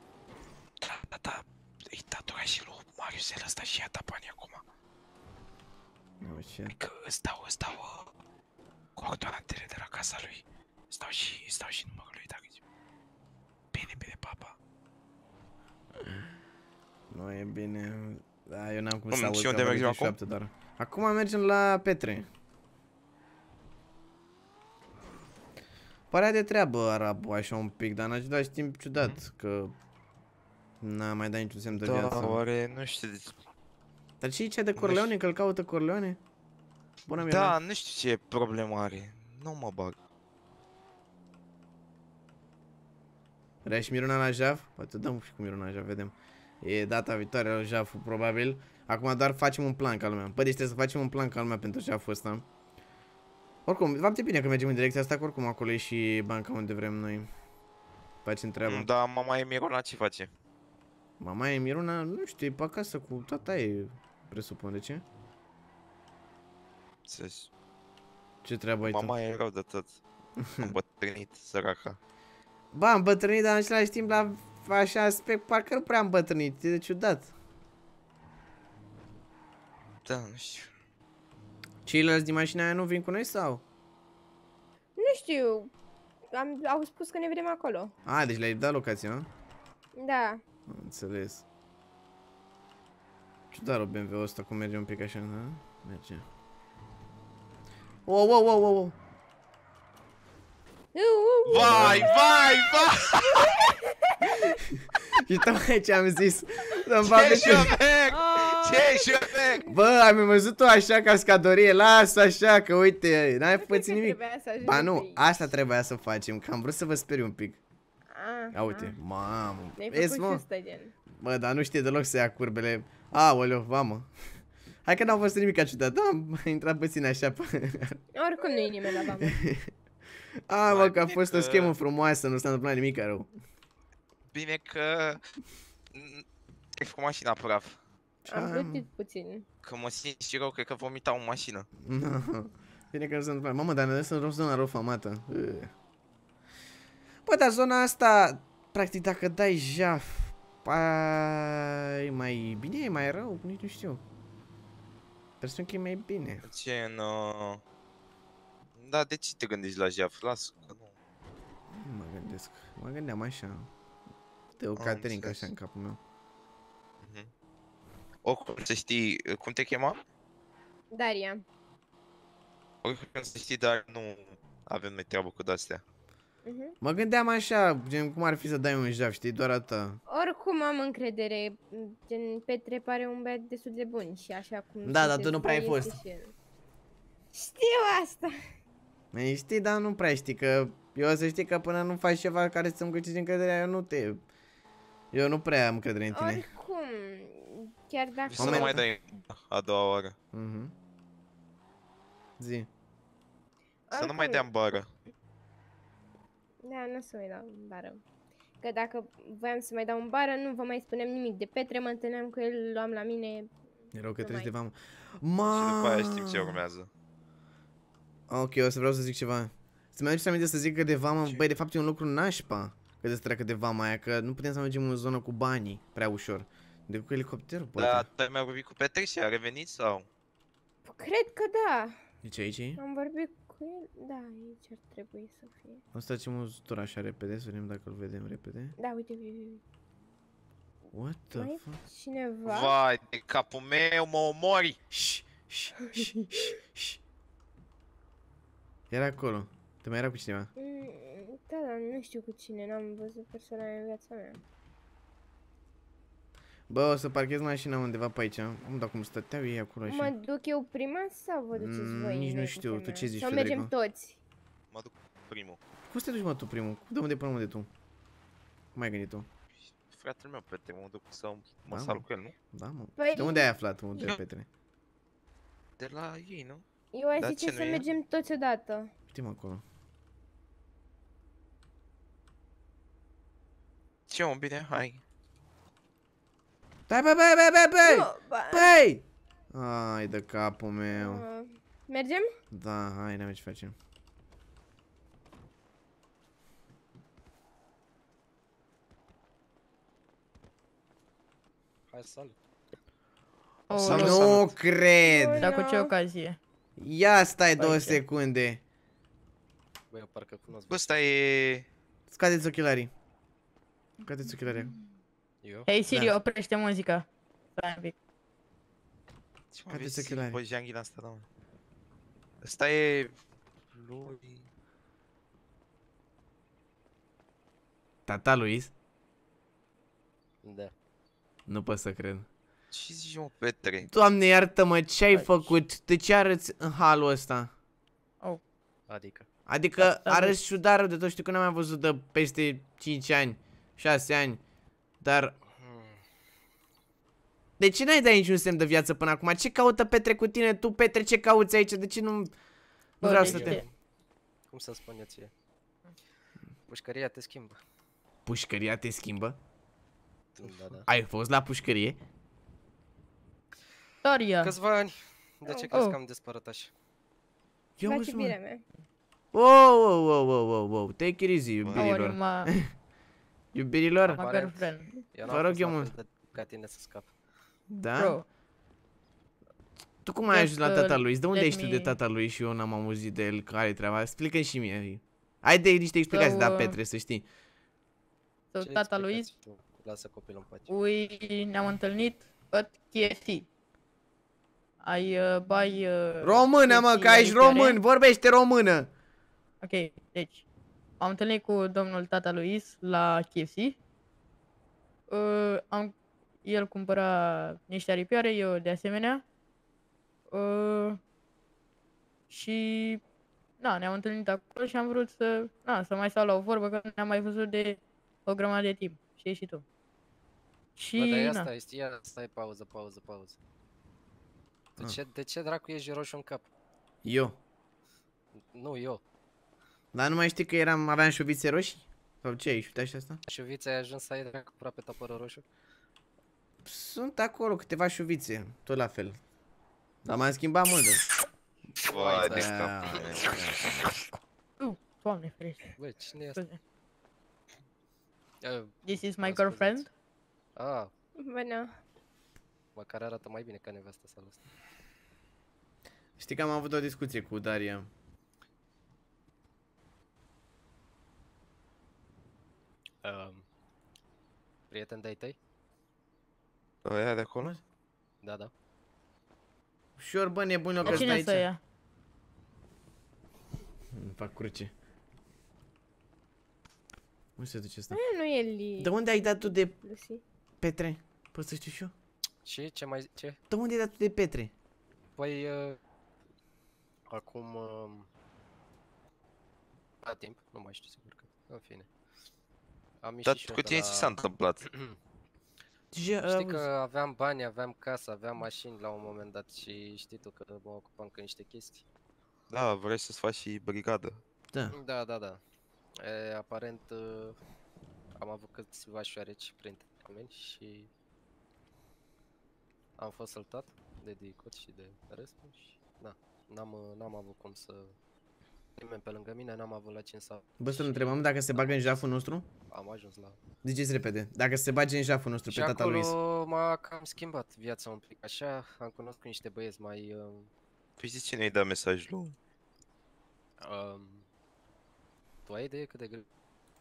Da. E datorat și lui Mariusel ăsta și ia banii acum. Nu știu. Că stau coordonatele de la casa lui. Stau și numărul lui, dacă zic. Bine, papa. Nu e bine. Da, eu n-am cum Cum, să aud, și că unde am mergem vorbit acum? 7 doar. Acum mergem la Petre. Părea de treabă arabul așa un pic, dar în același timp ciudat, că n-a mai dat niciun semn de viață. Da, oare, nu știu. Dar ce e de Corleone? Că-l caută Corleone? Bună mea. Da, nu știu ce problemă are. Nu mă bag. Vrea și Miruna la Jav? Poate dăm și cu Miruna la Jav, vedem. E data viitoare la Jav, probabil. Acum doar facem un plan ca lumea. Păi deci trebuie să facem un plan ca lumea pentru Jav-ul ăsta. Oricum, foarte bine că mergem în direcția asta, că oricum acolo e și banca unde vrem noi. Facem treaba. Da, mama e Miruna, ce face? Mama e Miruna, nu știu, e pe acasă cu tata e, presupun, de ce? Ce treabă ai tu? Mama e rău de tot. Am bătrânit, săraca. Ba, am bătrânit, dar în același timp la așa aspect, parcă nu prea am bătrânit, e ciudat. Da, nu știu. Ceilalți din mașina aia nu vin cu noi sau? Nu știu. Au spus că ne vedem acolo. A, deci le-ai dat locația, nu? Da. Am înțeles. Ciudat o BMW-ul ăsta, cum merge un pic așa, da? Merge. Wow. Vai! Și tocmai ce am zis. Ce șofer! Ce șofer! Bă, am văzut-o așa cascadorie, lasă așa, că uite, n-ai pățit nimic. Ba nu, asta trebuia să facem, că am vrut să vă speri un pic. Ia uite, mamă. Vezi, mă? Bă, dar nu știe deloc să ia curbele. Aoleu, vamă. Hai că n-au fost nimic ciudat, da, am intrat puțin așa pe... Oricum nu e nimeni la vamă. Mă, că a fost o schemă frumoasă, nu s-a întâmplat nimic rău. Bine că... Ai făcut mașina praf. Am plătit puțin. Că mă simt și rău, cred că vomitau în mașină. Bine că nu s-a întâmplat. Mamă, dar ne lăsăm în zona rău famată. Bă, dar zona asta, practic, dacă dai jaf, e mai bine, e mai rău, nici nu știu. Presupun că e mai bine. Ce în... Da, de ce te gândești la jaf? Las, că nu. Nu mă gândesc. Mă gândeam așa. De o caterincă așa în capul meu. Oricum, să știi, cum te chema? Daria. Oricum, să știi, dar nu avem noi treabă cu de-astea. Mă gândeam așa, gen cum ar fi să dai un jaf, știi, doar atâta. Oricum am încredere, gen Petre pare un băiat destul de bun și așa cum... Da, dar tu nu prea ai fost. Știu asta. Mai știi, dar nu prea știi, că eu să știi că până nu faci ceva care să-mi câștigi încrederea, eu nu prea am încredere în tine. Oricum, chiar dacă... Să nu mai dai a doua oară. Zi. Să nu mai dea în bară. Da, nu o să mai dau în bară. Că dacă voiam să mai dau în bară, nu vă mai spuneam nimic de Petre, mă întâlneam cu el, luam la mine. E rău că treci de vamă. Și după aia știm ce urmează. Ok, o să vreau să zic ceva. Să-mi aduceți aminte să zic că de vamă, băi, de fapt e un lucru nașpa. Că de să treacă de vama aia, că nu putem să mergem în zonă cu banii prea ușor. De cu elicopterul, poate. Da, tu ai mai vorbit cu Petre și a revenit sau? Cred că da. Deci aici? Am vorbit cu el, da, aici ar trebui să fie. O să facem un tur așa repede, să vedem dacă îl vedem repede. Da, uite. What the fuck? Cineva? Vai, de capul meu, mă omori! Era acolo. Te mai era cu cineva? Da, dar nu știu cu cine, n-am văzut persoana în viața mea. Bă, o să parchez mașina undeva pe aici. Nu, dar cum stăteau ei acolo așa? Mă duc eu prima sau vă duceți voi? Nici nu știu, tu ce zici, sau Federico? mergem toți? Mă duc primul. Cum să te duci, mă, tu primul? De unde până unde tu? Cum ai gândit tu? Fratele meu, Petre, mă duc să mă Da, salut cu el, nu? Da, mă. Păi... De unde ai aflat, unde e Petre? De la ei, nu? Eu aș Dar zice ce să nu e? mergem toți odată. Știm acolo. Ce, mă, bine, hai. Stai, băi! Ai de capul meu. Mergem? Da, hai, n-am ce facem. Hai, salut. Nu cred! Dar cu ce ocazie? Ia stai 2 secunde. Băi, eu parcă cunosc. Ăsta e... Scadeți ochelarii. Scadeți ochelarii. Eu? Hei Siri, oprește muzica. Stai un pic. Ce mă vezi, bă, janghina asta, da, mă. Ăsta e... lui... Tata Luis? Da. Nu pot să cred. Ce zici, mă, Petre? Doamne, iartă-mă, ce ai făcut? De ce arăți în halul ăsta? Adică arăți ciudat de tot, știu că n-am mai văzut de peste 5 ani, 6 ani. Dar... De ce n-ai dat niciun semn de viață până acum? Ce caută Petre cu tine? Tu, Petre, ce cauți aici? De ce nu... Nu vreau să te... Cum să spun eu ție? Pușcăria te schimbă. Pușcăria te schimbă? Da. Ai fost la pușcărie? Doria. Câțiva ani. De ce crezi că am dispărut așa? La iubirea mea. Wow, take it easy, iubirilor. Iubirilor? Vă rog eu mult. Ca tine să scap. Da? Tu cum ai ajuns la tata lui? De unde ești tu de tata lui și eu n-am auzit de el? Care-i treaba? Explică-mi și mie. Ai de niște explicații, da, Petre, să știi. Tata lui, lasă copilul în pace. ne-am întâlnit at KFC. Ai bai... Română, mă, că ești român, vorbește română. Ok, deci am întâlnit cu domnul tata Luis la KFC. El cumpăra niște aripioare, eu de asemenea. Și na, ne-am întâlnit acolo și am vrut să mai stau la o vorbă, că ne-am mai văzut de o grămadă de timp. Știi și tu. Și bă, dar stai, pauză. De ce dracu ești roșu în cap? Eu. Nu, eu. Dar nu mai știi că aveam șuvițe roșii? Sau ce, ai șutea și asta? Șuvițe ai ajuns să ai dracu aproape tot părul roșu? Sunt acolo câteva șuvițe, tot la fel. Dar m-am schimbat mult. Vai de cap. Doamne ferește. Băi, cine e asta? This is my girlfriend. Bună. Măcar arată mai bine ca nevastă salul ăsta. Știi că am avut o discuție cu Daria. Prieten de-ai tăi? Ăia de acolo? Da. Ușor, bă, nebună că cine să ia? Îmi fac cruce. Unde se duce ăsta? Nu e Li. De unde ai dat tu de Petre? Poți să știu și eu? Și ce mai ce? De unde ai dat tu de Petre? Păi acum la timp, nu mai știu sigur că. În fine. Dar cu tine ce s-a întâmplat? Știi că aveam bani, aveam casă, aveam mașini la un moment dat și știi tu că mă ocupam cu niște chestii. Da, vrei să-ți faci și brigadă. Da. Aparent am avut câțiva șoareci printre oameni și am fost săltat de dicot și de restul și da, n-am avut cum să... Nimeni pe lângă mine, n-am avut la cine să... Bă, să-l întrebăm dacă se bagă în jaful nostru? Am ajuns la... Ziceți repede, dacă se bage în jaful nostru pe tata Luis. Și acolo m-a cam schimbat viața un pic, așa, am cunoscut niște băieți mai... Păi zici cine i-a dat mesajul? Tu ai idee cât de greu?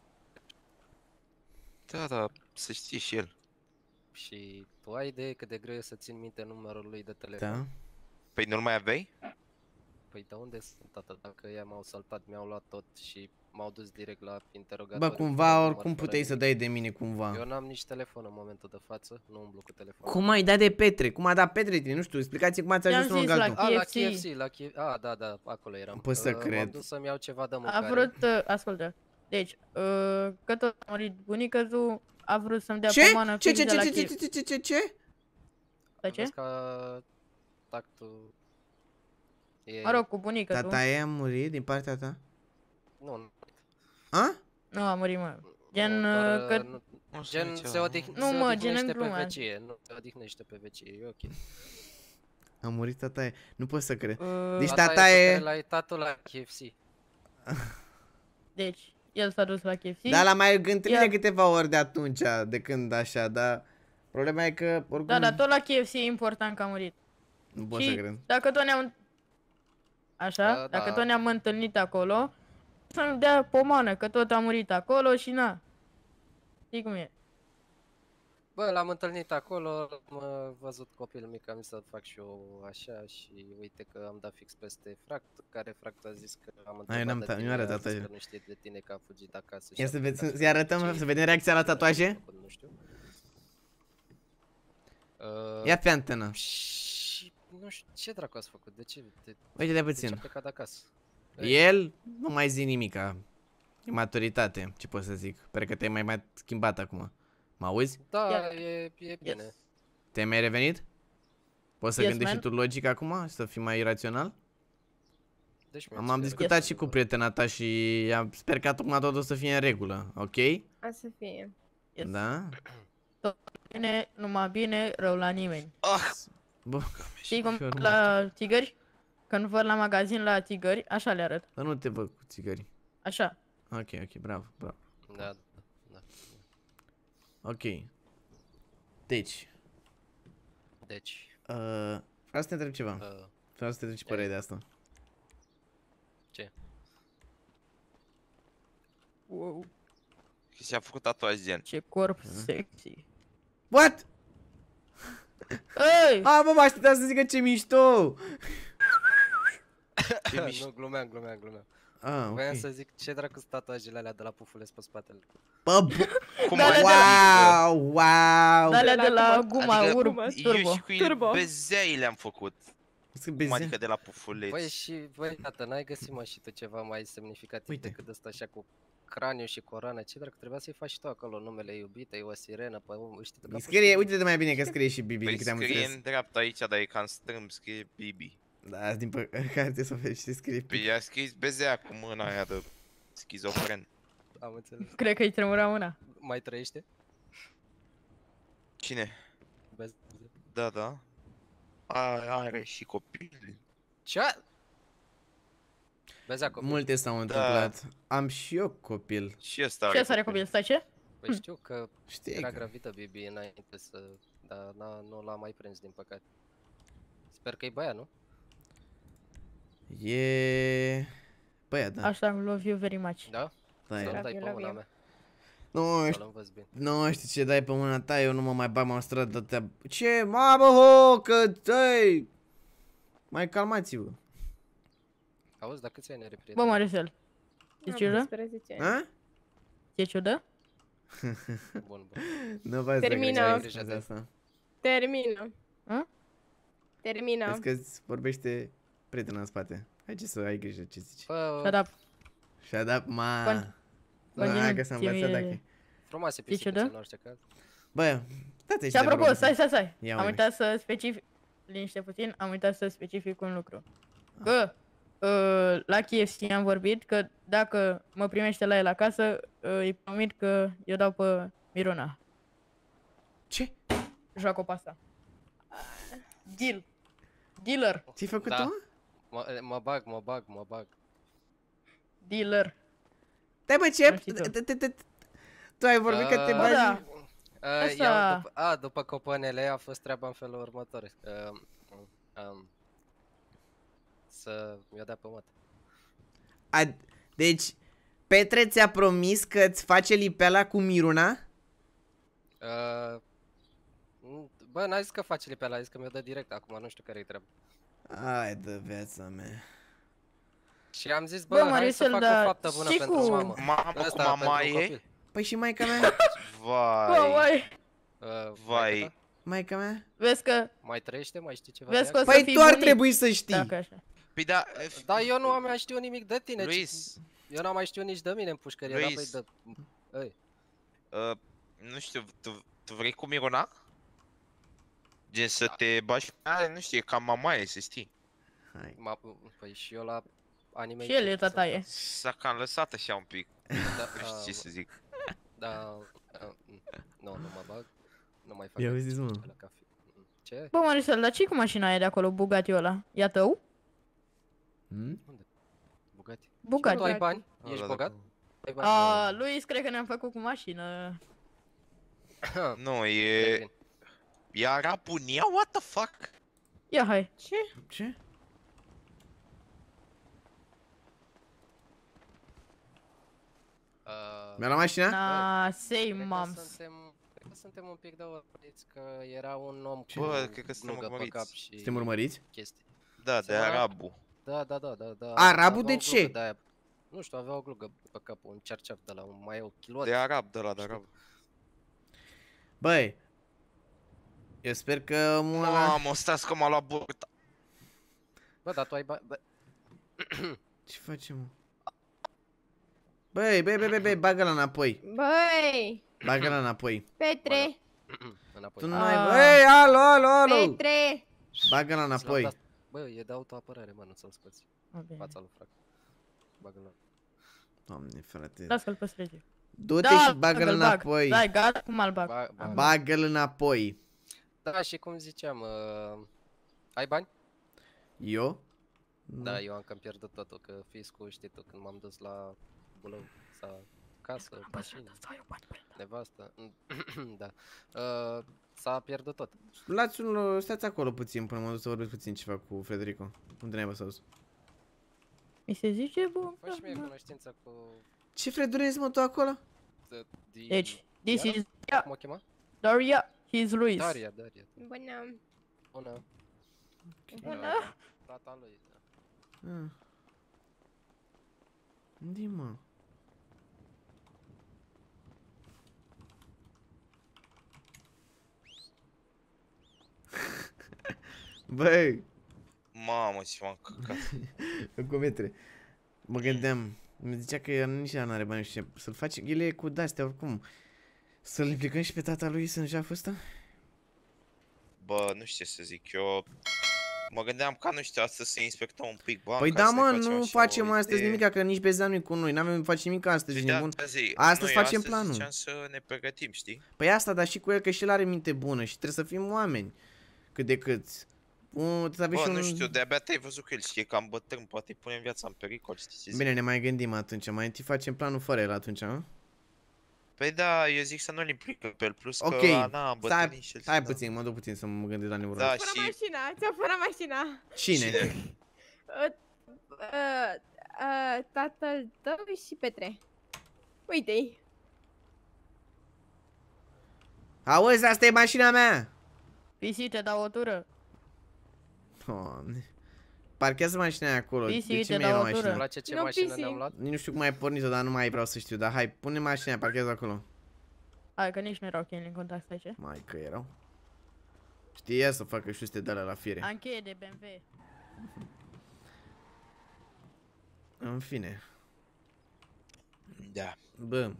Da, să știe și el. Și tu ai idee cât de greu e să țin minte numărul lui de telefon? Da. Păi nu-l mai aveai? Păi de unde sunt, tata? Dacă ei m-au saltat, mi-au luat tot și m-au dus direct la interogatoriu. Bă, cumva, oricum puteai să dai de mine, cumva. Eu n-am nici telefon în momentul de față, nu umblu cu telefon. Cum ai dat de Petre? Cum a dat Petre tine? Nu știu, explicați cum ați ajuns unul în altul. La KFC, da, acolo eram. Pot să cred. M-am dus să-mi iau ceva de mâncare. A vrut, ascultă, deci, că tot a murit bunica tu, a vrut să-mi dea pomană fix de la KFC. Ce? De ce? Ca tactul... Mă rog, cu bunica tu. Tata ei a murit din partea ta? Nu. A? Nu a murit, mă. Gen, Gen se odihnește pe vecie, nu se odihnește pe vecie, e ok. A murit tata ei, nu pot să cred. Deci tata e... L-ai tatul la KFC. Deci, el s-a dus la KFC. Da, l-am mai întâlnit de câteva ori de atunci, de când așa, dar... Problema e că, oricum... Da, dar tot la KFC e important că a murit. Nu pot să cred. Dacă tot ne-am... Așa, dacă tot ne-am întâlnit acolo, să-mi dea pomană, că tot a murit acolo și na. Știi cum e? Bă, l-am întâlnit acolo, am văzut copil mic, am zis să fac și eu așa și uite că am dat fix peste Fract, care Fract a zis că am întrebat de tine, a zis că nu știe de tine, că a fugit acasă. Ia să-i arătăm, să vedem reacția la tatuaje? Nu știu. Ia pe antenă. Și nu știu, ce dracu ați făcut? De ce? Uite de puțin. De ce a plecat acasă? El nu mai zi nimica. E maturitate, ce pot să zic. Sper că te-ai mai schimbat acum. Mă auzi? Da, e bine. Te-ai mai revenit? Poți să gândești și tu logic acum? Să fii mai rațional? Deci am discutat și cu prietena ta și sper că tocmai totul să fie în regulă, ok? A să fie. Da? Tot bine, numai bine, rău la nimeni. Bă, știi cum la țigări? Când văd la magazin la țigări, așa le arăt. Dar nu te văd cu țigări. Așa. Ok, bravo. Da. Ok. Deci. Vreau să te întreb ceva. Vreau să te întreb ce părere de asta. Ce? Wow. Și și-a făcut tatuaj gen. Ce corp sexy. What? Ei! Bă, mă așteptam să zică ce mișto! Nu, glumeam. Okay. Voiam să zic ce dracu sunt tatuajele alea de la Pufules pe spatele. Bă, wow! Alea de la guma, adică, turbo. Eu și cu el bezei le-am făcut. Cum adică de la Pufuleț? Băi, și voi, tată, n-ai găsit mă și tu ceva mai semnificativ decât ăsta așa cu craniu și coroană? Ce dracu, trebuia să-i faci și tu acolo numele iubitei, o sirenă, pe știi tu. Scrie, uite-te mai bine că scrie și Bibi, păi decât am scrie înțeles. în dreapta aici, dar e cam strâmb, scrie Bibi. Da, din păcate să vezi ce scrie. Păi a scris bezea cu mâna aia de schizofren. Am înțeles. Cred că îi tremura mâna. Mai trăiește? Cine? Bezea. Da. Are și copil. Ce? Bezea copil. Multe s-au întâmplat. Am și eu copil. Și ăsta are copil, stai ce? Păi știu că Știi era că... gravidă Bibi înainte să... Dar nu l-a mai prins din păcate. Sper că e băiat, nu? E... Băiat, da. Așa, love you very much. Da? Da, să-l dai pe mâna mea. Nu știu ce dai pe mâna ta, eu nu mă mai bag, m-am strat de ce? Mamă, că dai! Mai calmați-vă. Auzi, dar câți ani are prieten? Bă, Maricel. Ce ciudă? A? Ce ciudă? Bun. Nu vă Termină. Termină. Vezi că îți vorbește prietena în spate. Hai ce să ai grijă ce zici. Shut up. Shut up, ma. Hai că s-a învățat dacă... Frumoase pisicuțe în orice caz. Bă, dați aici. Și apropo, stai. Ia am uitat să specific... Liniște puțin, am uitat să specific un lucru. Că la KFC am vorbit că dacă mă primește la el acasă, îi promit că eu dau pe Miruna. Ce? Joacă pe asta. Dealer. Ți-ai făcut tu? Mă bag. Dealer. Dai mă, ce? Tu ai vorbit că te bagi? După copanele a fost treaba în felul următor. Să mi-o dea pe mătă. Deci, Petre ți-a promis că îți face lipeala cu Miruna? Bă, n-a zis că face lipeala, a zis că mi-o dă direct, acum nu știu care-i treaba. Hai de viața mea. Și am zis, bă, hai să fac o faptă bună pentru mamă. Mamă, cu mama e? Păi și maica mea? Vai. Maica mea? Vezi că... Mai trăiește? Mai știi ceva? Păi tu ar trebui să știi. Păi da... Da, eu nu am mai știut nimic de tine. Luis. Eu n-am mai știut nici de mine în pușcărie. Luis. Nu știu, tu vrei cu Miruna? Gen să te bagi... Nu știu, e cam mamaie, să știi. Păi și eu la anime... Și el e tataie. S-a cam lăsat așa un pic. Nu știu ce să zic. Da... Nu mă bag. Nu mai fac... Ia auziți, mă. Ce? Bă, Maricel, dar ce-i cu mașina aia de acolo, Bugatti-ul ăla? E a tău? Unde? Bugatti? Bugatti. Tu ai bani? Ești bogat? Luis, cred că ne-am făcut cu mașină. Nu, e... E arabul în ea? What the fuck? Ia, hai. Ce? Mi-a luat mașina? Na, say Cred că moms. suntem un pic de urmăriți, că era un om cu Bă, cred că suntem lungă pe urmăriți. cap și Suntem urmăriți? chestii. Da, de arabul. Da. Arabul Avea de o ce? glugă de-aia. Nu știu, avea o glugă pe cap, un cercef de la un maieu kilot. De arab, de arab. Băi, eu sper că omul ăla... Mamă, stați că m-a luat burta. Bă, dar tu ai Ce facem, mă? Băi, bagă-l înapoi. Băi! Bagă-l înapoi. Petre! înapoi. Tu nu ai... Băi, alo! Petre! Bagă-l înapoi. Bă, e de autoapărare, mă, nu să-l scoți. Fața lui frac. Bagă-l. Doamne, frate. Lasă-l păstreze. Du-te și bagă-l înapoi. Da, gata, cum al bag. Bagă-l înapoi. Da, și cum ziceam, ai bani? Eu? Da, eu am cam pierdut totul, că fiscul, știi tu, când m-am dus la Bulău, sau casă, mașină, nevastă, da, s-a pierdut tot. Stați acolo puțin până mă duc să vorbesc puțin ceva cu Federico. Unde n-ai văzut? Mi se zice, bun. Fă și mie cunoștința cu... Ce fredurezi, mă, tu acolo? Deci, this is... Cum o chema? Daria, he's Luis. Daria. Bună. Bună. Bună. Tata lui, da. Unde-i, mă? Băi! Mamă, ce m-am căcat. Cometre. Mă gândeam, mi zicea că nici ea n-are bani, nu știu ce, să-l faci, el e cu de-astea oricum. Să-l implicăm și pe tata lui în jaful ăsta? Bă, nu știu ce să zic, eu... Mă gândeam ca, nu știu, astăzi să inspectăm un pic banca. Păi da, mă, nu facem astăzi nimica, că nici Bezea nu-i cu noi, n-avem face nimic astăzi, nebun. Astăzi facem planul. Ziceam să ne pregătim, știi? Păi asta, dar și cu el, că și el are minte bună și trebuie să fim oameni. Cât de cât. Bă, nu știu, de-abia te-ai văzut că el știe cam bătrân, poate îi punem viața în pericol, știi ce zic? Bine, ne mai gândim atunci, mai întâi facem planul fără el atunci, nu? Păi da, eu zic să nu-l implică pe el, plus că Ana Ok, stai puțin, mă duc puțin să mă gândesc la neuroni. Da, Fără mașina, ți-a furat mașina. Cine? Tatăl tău și Petre. Uite-i. Auzi, asta e mașina mea! Pisi, te dau o tură. Doamne. Parchează mașina aia acolo. Pisi, De ce te mi-ai dau o luat tură. mașina? Îmi place ce mașină ne-am luat? Nu știu cum ai pornit-o, dar nu mai vreau să știu. Dar hai, pune mașina aia, parchează acolo. Hai, că nici nu erau cheile în contact aici. Mai că erau. Știa să facă șuste de alea la fiere. Am cheie de BMW. În fine. Da. Bă.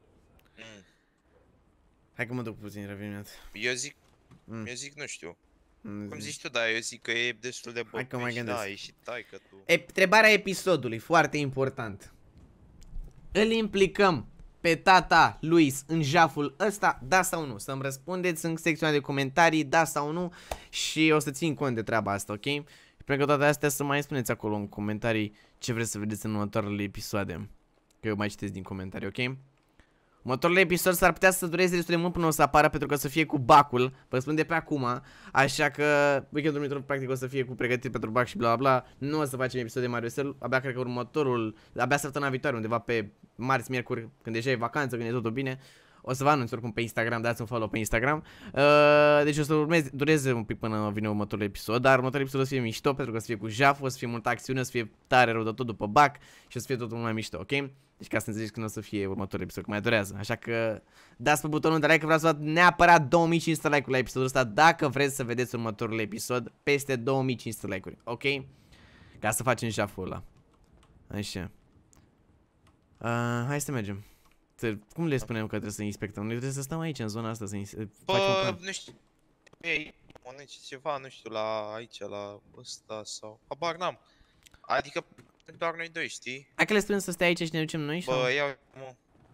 Hai că mă duc puțin, revin imediat. Eu zic, nu știu. Cum zici tu, da, eu zic că e destul de bă. Hai că mai gândesc. Da, e și taică tu. Întrebarea episodului, foarte important. Îl implicăm pe tata Luis în jaful ăsta, da sau nu? Să-mi răspundeți în secțiunea de comentarii, da sau nu. Și o să țin cont de treaba asta, ok? Și pentru că toate astea să mai spuneți acolo în comentarii ce vreți să vedeți în următoarele episoade. Că eu mai citesc din comentarii, ok? Următorul episod s-ar putea să dureze destul de mult până o să apară, pentru că o să fie cu bacul. Vă spun de pe acum. Așa că weekendul următor practic o să fie cu pregătiri pentru bac și bla bla. Nu o să facem episod de Mario Cel. Abia cred că următorul, abia săptămâna viitoare, undeva pe marți, miercuri, când deja e vacanță, când e totul bine. O să vă anunț oricum pe Instagram, dați un follow pe Instagram. Deci o să dureze un pic până vine următorul episod. Dar următorul episod o să fie mișto, pentru că o să fie cu jaf, o să fie multă acțiune, o să fie tare rău de tot după bac. Și o să fie totul mai mișto, ok? Deci ca să înțelegeți când o să fie următorul episod, că mai durează. Așa că dați pe butonul de like, că vreau să văd neapărat 2500 like-uri la episodul ăsta, dacă vreți să vedeți următorul episod peste 2500 like-uri, ok? Ca să facem jaful ăla. Așa. Hai să mergem. Cum le spunem că trebuie să inspectăm? Noi trebuie să stăm aici, în zona asta, să facem un plan. Nu știu. Ei, mănânci ceva, nu știu, la aici, la ăsta sau... Habar n-am. Adică doar noi doi, știi? Hai că le spunem să stea aici și ne ducem noi? Bă, ia mă.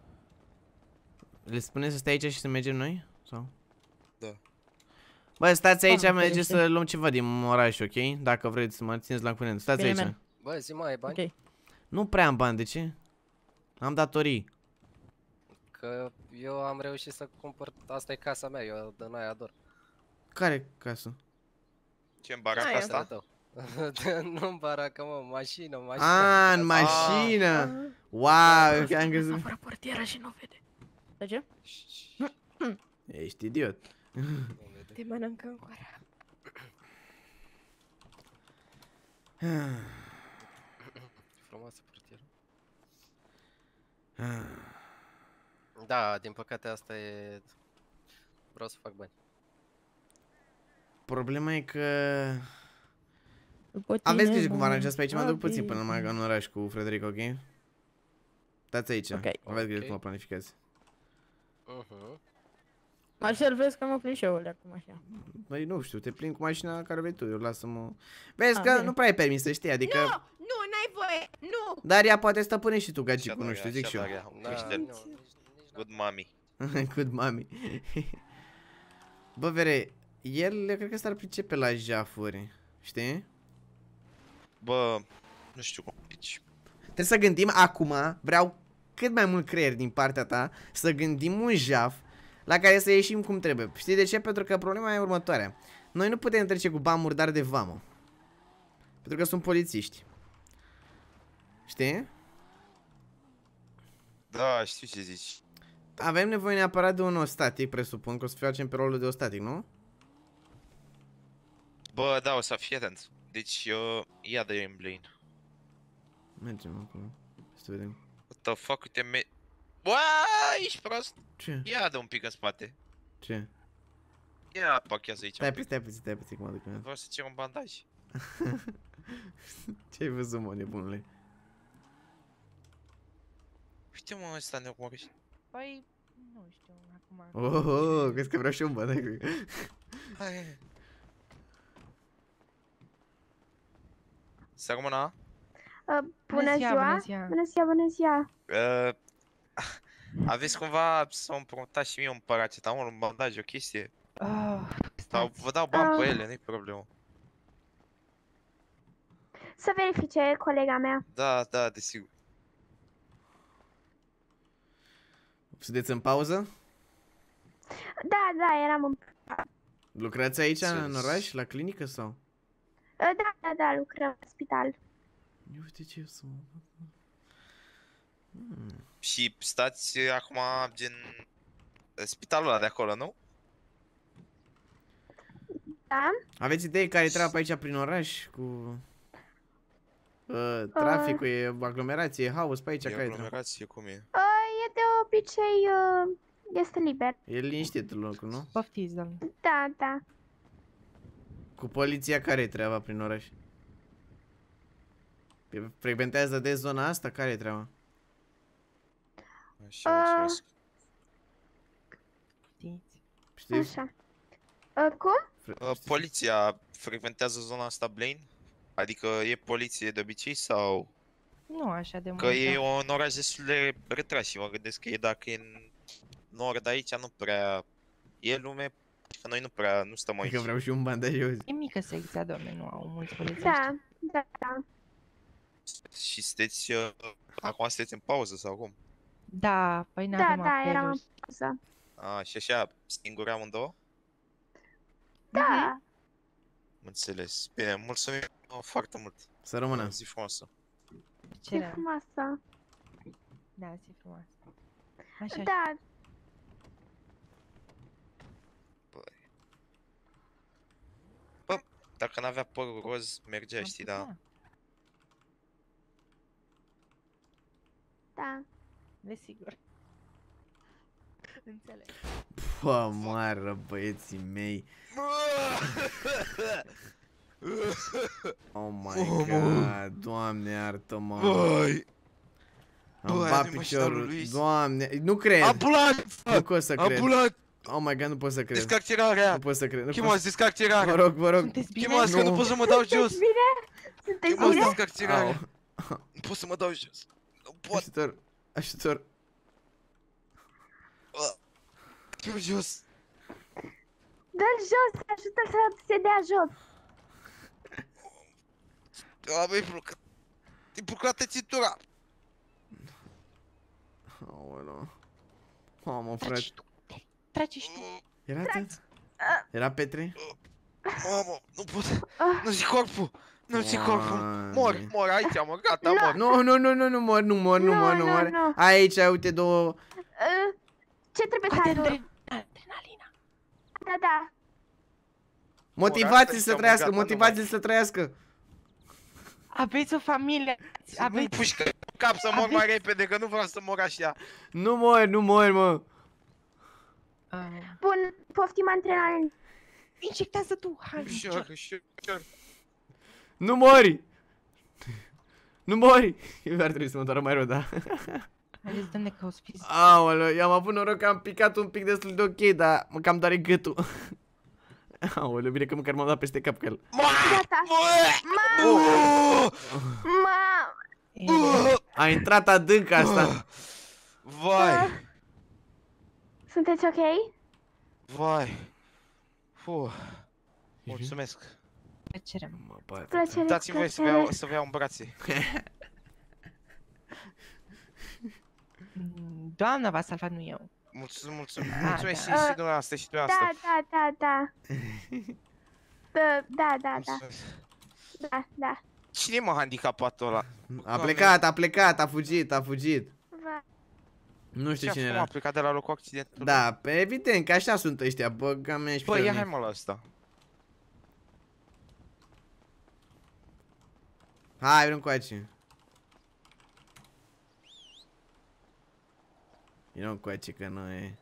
Le spunem să stea aici și să mergem noi? Sau? Da. Bă, stați aici, mergeți să luăm ceva din oraș, ok? Dacă vreți să mă țineți la curent. Stați aici. Bă, zi mai ai bani? Ok. Nu prea am bani, de ce? Am datorii. Că eu am reușit să cumpăr, asta e casa mea, eu de n-aia ador. Care casă? Ce, în baraca asta? Nu în baraca, mă, mașină. A, în mașină! Wow, că am crezut... Fără portieră și nu vede. De ce? Ești idiot. Te mănâncă în coara. Frumoasă portieră. Da, din păcate asta e... Vreau să fac bani. Problema e că... Aveți grijă cum vă aranjați pe aici, mă duc puțin până mai în oraș cu Frederic, ok? Stați aici, aveți grijă cum vă planificați. Marcel, vezi că mă plin și eu acum așa. Băi, nu știu, te plin cu mașina care vrei tu, eu lasă-mă... Vezi că nu prea e permis să știi, adică... Nu, n-ai voie, nu! Dar ea poate stăpâne și tu gagicul, nu știu, zic și eu. Good mommy. Good mommy. Bă, Vere, el cred că s-ar pricepe la jafuri, știi? Bă, nu știu cum zici. Trebuie să gândim acum, vreau cât mai mult creier din partea ta, să gândim un jaf la care să ieșim cum trebuie. Știi de ce? Pentru că problema e următoarea. Noi nu putem trece cu bani murdari de vamă. Pentru că sunt polițiști. Știi? Da, știu ce zici. Avem nevoie neapărat de un ostatic, presupun că o să facem pe rolul de ostatic, nu? Bă, da, o să fii atent. Deci, ia de Blaine. Mergem acum. Să vedem. What the fuck, uite Bă, ești prost? Ce? Ia de un pic în spate. Ce? Ia pachează aici. Stai puțin, cum mă duc. Vreau să cer un bandaj. Ce ai văzut, mă, nebunule? Uite, mă, ăsta ne omorește. Păi, nu știu, acum... Oh, crezi că vreau și un bandaj? Hai. Să rămână? Bună ziua! Bună ziua! Aveți cumva să împrumutați și mie un paracetamol, un bandaj, o chestie? Sau vă dau bani pe ele, nu-i problemă. Să verifice colega mea. Da, desigur. Sunteți în pauză? Da, eram în... Lucrați aici, în oraș, la clinică sau? Da, lucrăm la spital. Uite ce să... Și stați acum gen spitalul ăla de acolo, nu? Da? Aveți idee care treaba pe aici prin oraș cu traficul, e aglomerație, e haos pe aici, care e aglomerație, cum e? E de obicei, este liber. E liniștit locul, nu? Poftiți, doamne. Da. Cu poliția care e treaba prin oraș? Frecventează de zona asta? Care e treaba? Așa, mulțumesc. Știi? Așa. Cum? Poliția frecventează zona asta, Blaine? Adică e poliție de obicei sau... Nu așa de mult. Că e un oraș destul de retras și mă gândesc că e dacă e în nord aici nu prea e lume, că noi nu stăm aici. Că vreau și un bandaj eu. E mică secția, doamne, nu au mulți polițiști. Da. Și sunteți, acum sunteți în pauză sau cum? Da, păi n-avem apeluri. Da, eram în pauză. Și așa, singuri amândouă? Da. Înțeles. Bine, mulțumim foarte mult. Să rămână. Zi frumoasă. Ce frumoasă. Da, zi frumoasă. Așa. Da. Bă, dacă n-avea părul roz, mergea, știi, da? Da. Desigur. Înțeleg. Pă, moară, băieții mei. Oh my god, Doamne iartă-mă. Îmi bat piciorul, Doamne, nu cred. Ambulant! Nu pot să cred. Ambulant! Oh my god, nu pot să cred. Descarcerarea! Nu pot să cred. Chemați descarcerarea! Vă rog. Chemați că nu pot să mă dau jos! Sunteți bine? Chemați descarcerarea! Nu pot să mă dau jos! Nu pot! Ajutor! Dă-l jos! Dă-l jos, ajută-l să se dea jos! E bucată țitura! Aoleu. Mamă, frate. Tragi și tu. Era atât? Era Petre? Mamă, nu pot. Nu zi corpul. Nu zi corpul. Mor aici, mor, gata, mor. Nu mor. Aici, uite două. Ce trebuie să ai? Adrenalina. Da. Motivați-l să trăiască, motivați-l să trăiască. Aveți o familie. Nu pușcă cap să mor mai repede, că nu vreau să mor așa. Nu mor, mă. Bun, poftim antrenament. Injectează tu, hai. Ușor. Nu mori. Eu ar trebui să mă doară mai rău, da. Haideți, dă-ne ca o spis. Aoleu, eu am avut noroc că am picat un pic destul de ok, dar mă cam doare gâtul. Aoleu, bine că măcar m-am dat peste cap cu el. Gata. A intrat adânc asta. Vai. Sunteți ok? Vai. Mulțumesc. Plăcere. Plăcere. Dați-mi voie să vă iau în brațe. Doamna v-a salvat, nu eu. Mulțumesc și dumneavoastră și dumneavoastră. Da. Cine m-a handicapatul ăla? A plecat, a fugit. Nu știu cine era. A plecat de la locul accidentului. Da, evident, că așa sunt ăștia, băga mea și pe ia hai mă la ăsta. Hai, vrem coace. Eu nu coace că nu e.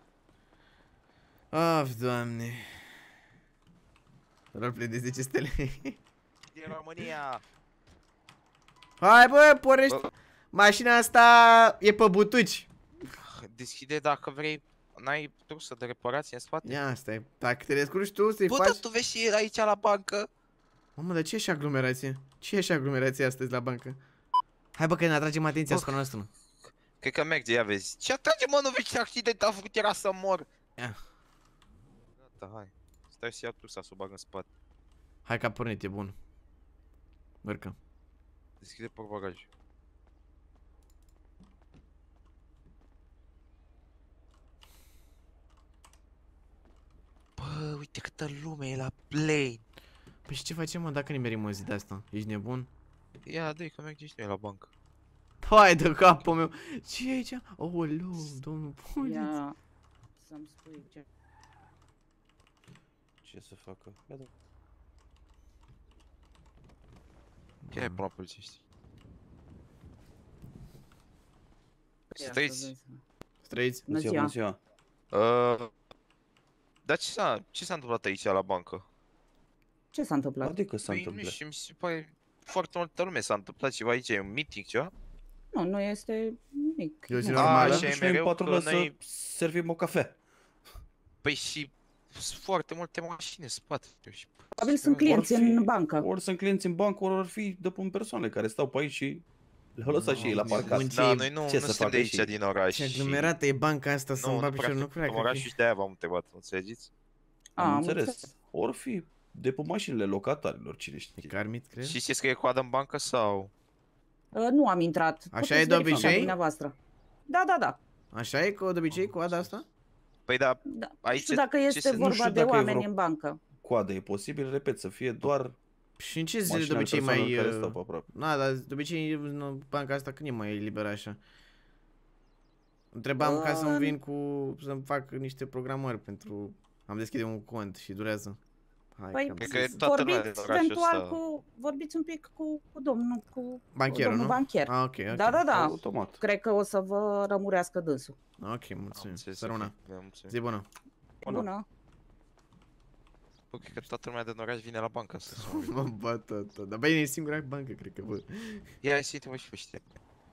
Of, Doamne. Roleplay de 10 stele. Din România. Hai, bă, pornești. Mașina asta e pe butuci. Deschide dacă vrei. N-ai trusă de reparație în spate? Ia asta e. Dacă te descurci tu să-i faci... Bă, dar tu vezi și aici la bancă. Mamă, dar ce e așa aglomerație? Ce e așa aglomerație astăzi la bancă? Hai, bă, că ne atragem atenția asupra noastră. Cred că merge, ia vezi. Ce atrage, mă, nu vezi ce accident a făcut, era să mor. Ia. Gata, hai. Stai să ia trusa să o bag în spate. Hai că a pornit, e bun. Mărcă. Deschide portbagajul. Bă, uite câtă lume e la plane. Păi și ce facem, mă, dacă nimerim o zi de asta? Ești nebun? Ia, dă-i că mergem și noi la bancă. Hai de capul meu. Ce e aici? Oleu, domnul poliț. Ia să-mi spui ce... Ce să facă? Ia până la polițiști. Străiți? Străiți? Bună ziua. Dar ce s-a întâmplat aici la bancă? Ce s-a întâmplat? Adică s-a întâmplat? Nu știu, mi se pare foarte multă lume s-a întâmplat ceva aici, e un meeting, ceva? Nu este nimic. E o zi normală? Și noi patrulă să servim o cafea. Păi și sunt foarte multe mașini în spate. Probabil sunt clienți în bancă. Ori sunt clienți în bancă, ori fi de persoane care stau pe aici și le-au lăsat și ei la parcat. Da, noi nu suntem de aici din oraș. Ce aglomerată e banca asta să-mi bag piciorul, nu cred că... Orașul și de-aia v-am întrebat, înțelegeți? Am înțeles. Ori fi de pe mașinile locatarilor, cine știe. Carmit, cred? Și știți că e coadă în bancă sau? Nu am intrat. Așa e de obicei? Da. Așa e de obicei coada asta? Păi da, aici... Nu știu dacă este vorba de oameni în bancă. Coadă e posibil, repet, să fie doar... Și în ce zile de obicei mai... Da, dar de obicei în banca asta când e mai liberă așa? Întrebam ca să-mi vin cu... să-mi fac niște programări pentru... Am deschide un cont și durează. Păi vorbiți un pic cu domnul, cu bancherul, nu? Bancher. Ok. Da. Automat. Cred că o să vă rămurească dânsul. Ok, mulțumim. Săruna. Zi bună. Bună. Ok, că toată lumea din oraș vine la bancă să se mă bat tot. Dar băi, e singura bancă, cred că, bă. Ia, să-i și pe știa.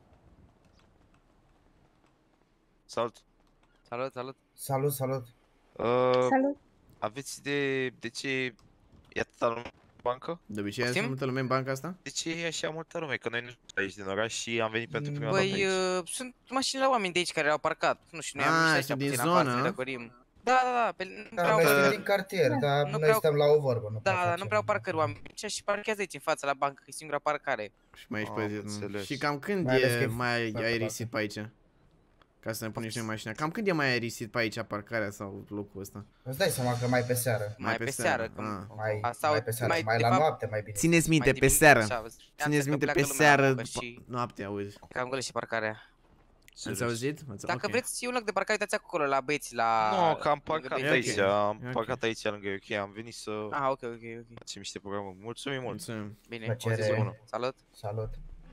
Salut. Salut. Salut. Aveți de ce e atâta lume în bancă? De obicei e multă lume în banca asta? De ce e așa multă lume? Că noi nu suntem aici din oraș și am venit pentru prima dată aici. Băi, sunt mașini la oameni de aici care au parcat. Nu știu, noi am niște din zonă. Da, noi suntem din cartier, dar noi stăm la o vorbă. Da, nu vreau parcări oameni și parchează aici în fața la bancă, că e singura parcare. Și mai ești pe zi. Și cam când mai ai risit pe aici? Ca să ne punem și noi mașina. Cam când e mai aerisit pe aici parcarea sau locul ăsta? Îți dai seama că mai pe seară. Mai pe seară. Mai pe seară, mai la noapte mai bine. Țineți minte, pe seară. Țineți minte pe seară, noapte, auzi. Cam gălă și parcarea. Ați auzit? Dacă vreți un loc de parcare, uitați acolo la băieți, la... Nu, că am parcat aici, am parcat aici lângă UK, am venit să ok. facem niște programe. Mulțumim mult. Bine, o zi bună. Salut. Salut.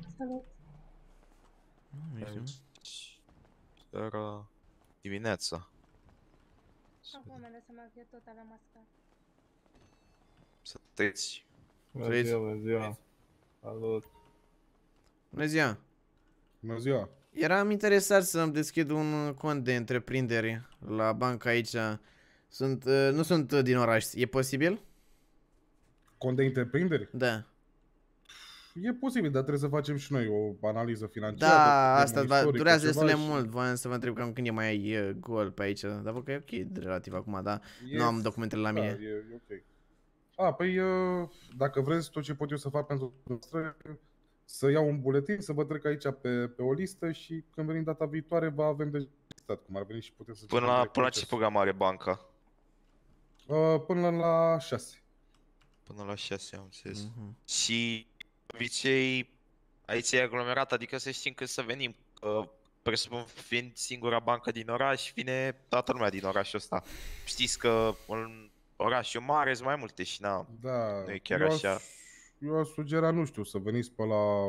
Seara dimineața. Acum mi-am dat seama că e tot la mască. Să treci. Bună ziua. Salut. Bună ziua. Bună ziua. Eram interesat să-mi deschid un cont de întreprindere la banca aici. Nu sunt din oraș. E posibil? Cont de întreprinderi? Da. E posibil, dar trebuie să facem și noi o analiză financiară. Da, asta durează destul de mult. Voiam să vă întreb cam când e mai gol pe aici. Dar văd că e ok relativ acum, da? Nu am documentele la mine. Da, e ok. Păi dacă vreți, tot ce pot eu să fac pentru noastră, să iau un buletin, să vă trec aici pe o listă și când venim data viitoare vă avem de listat, cum ar veni și puteți să... Până la ce program are banca? Până la 6. Până la 6, am înțeles. Și obicei aici e aglomerat, adică să știm când să venim. Presupun, fiind singura bancă din oraș, vine toată lumea din orașul ăsta. Știți că în orașul mare sunt mai multe și nu e chiar așa. Eu aș sugera, nu știu, să veniți pe la...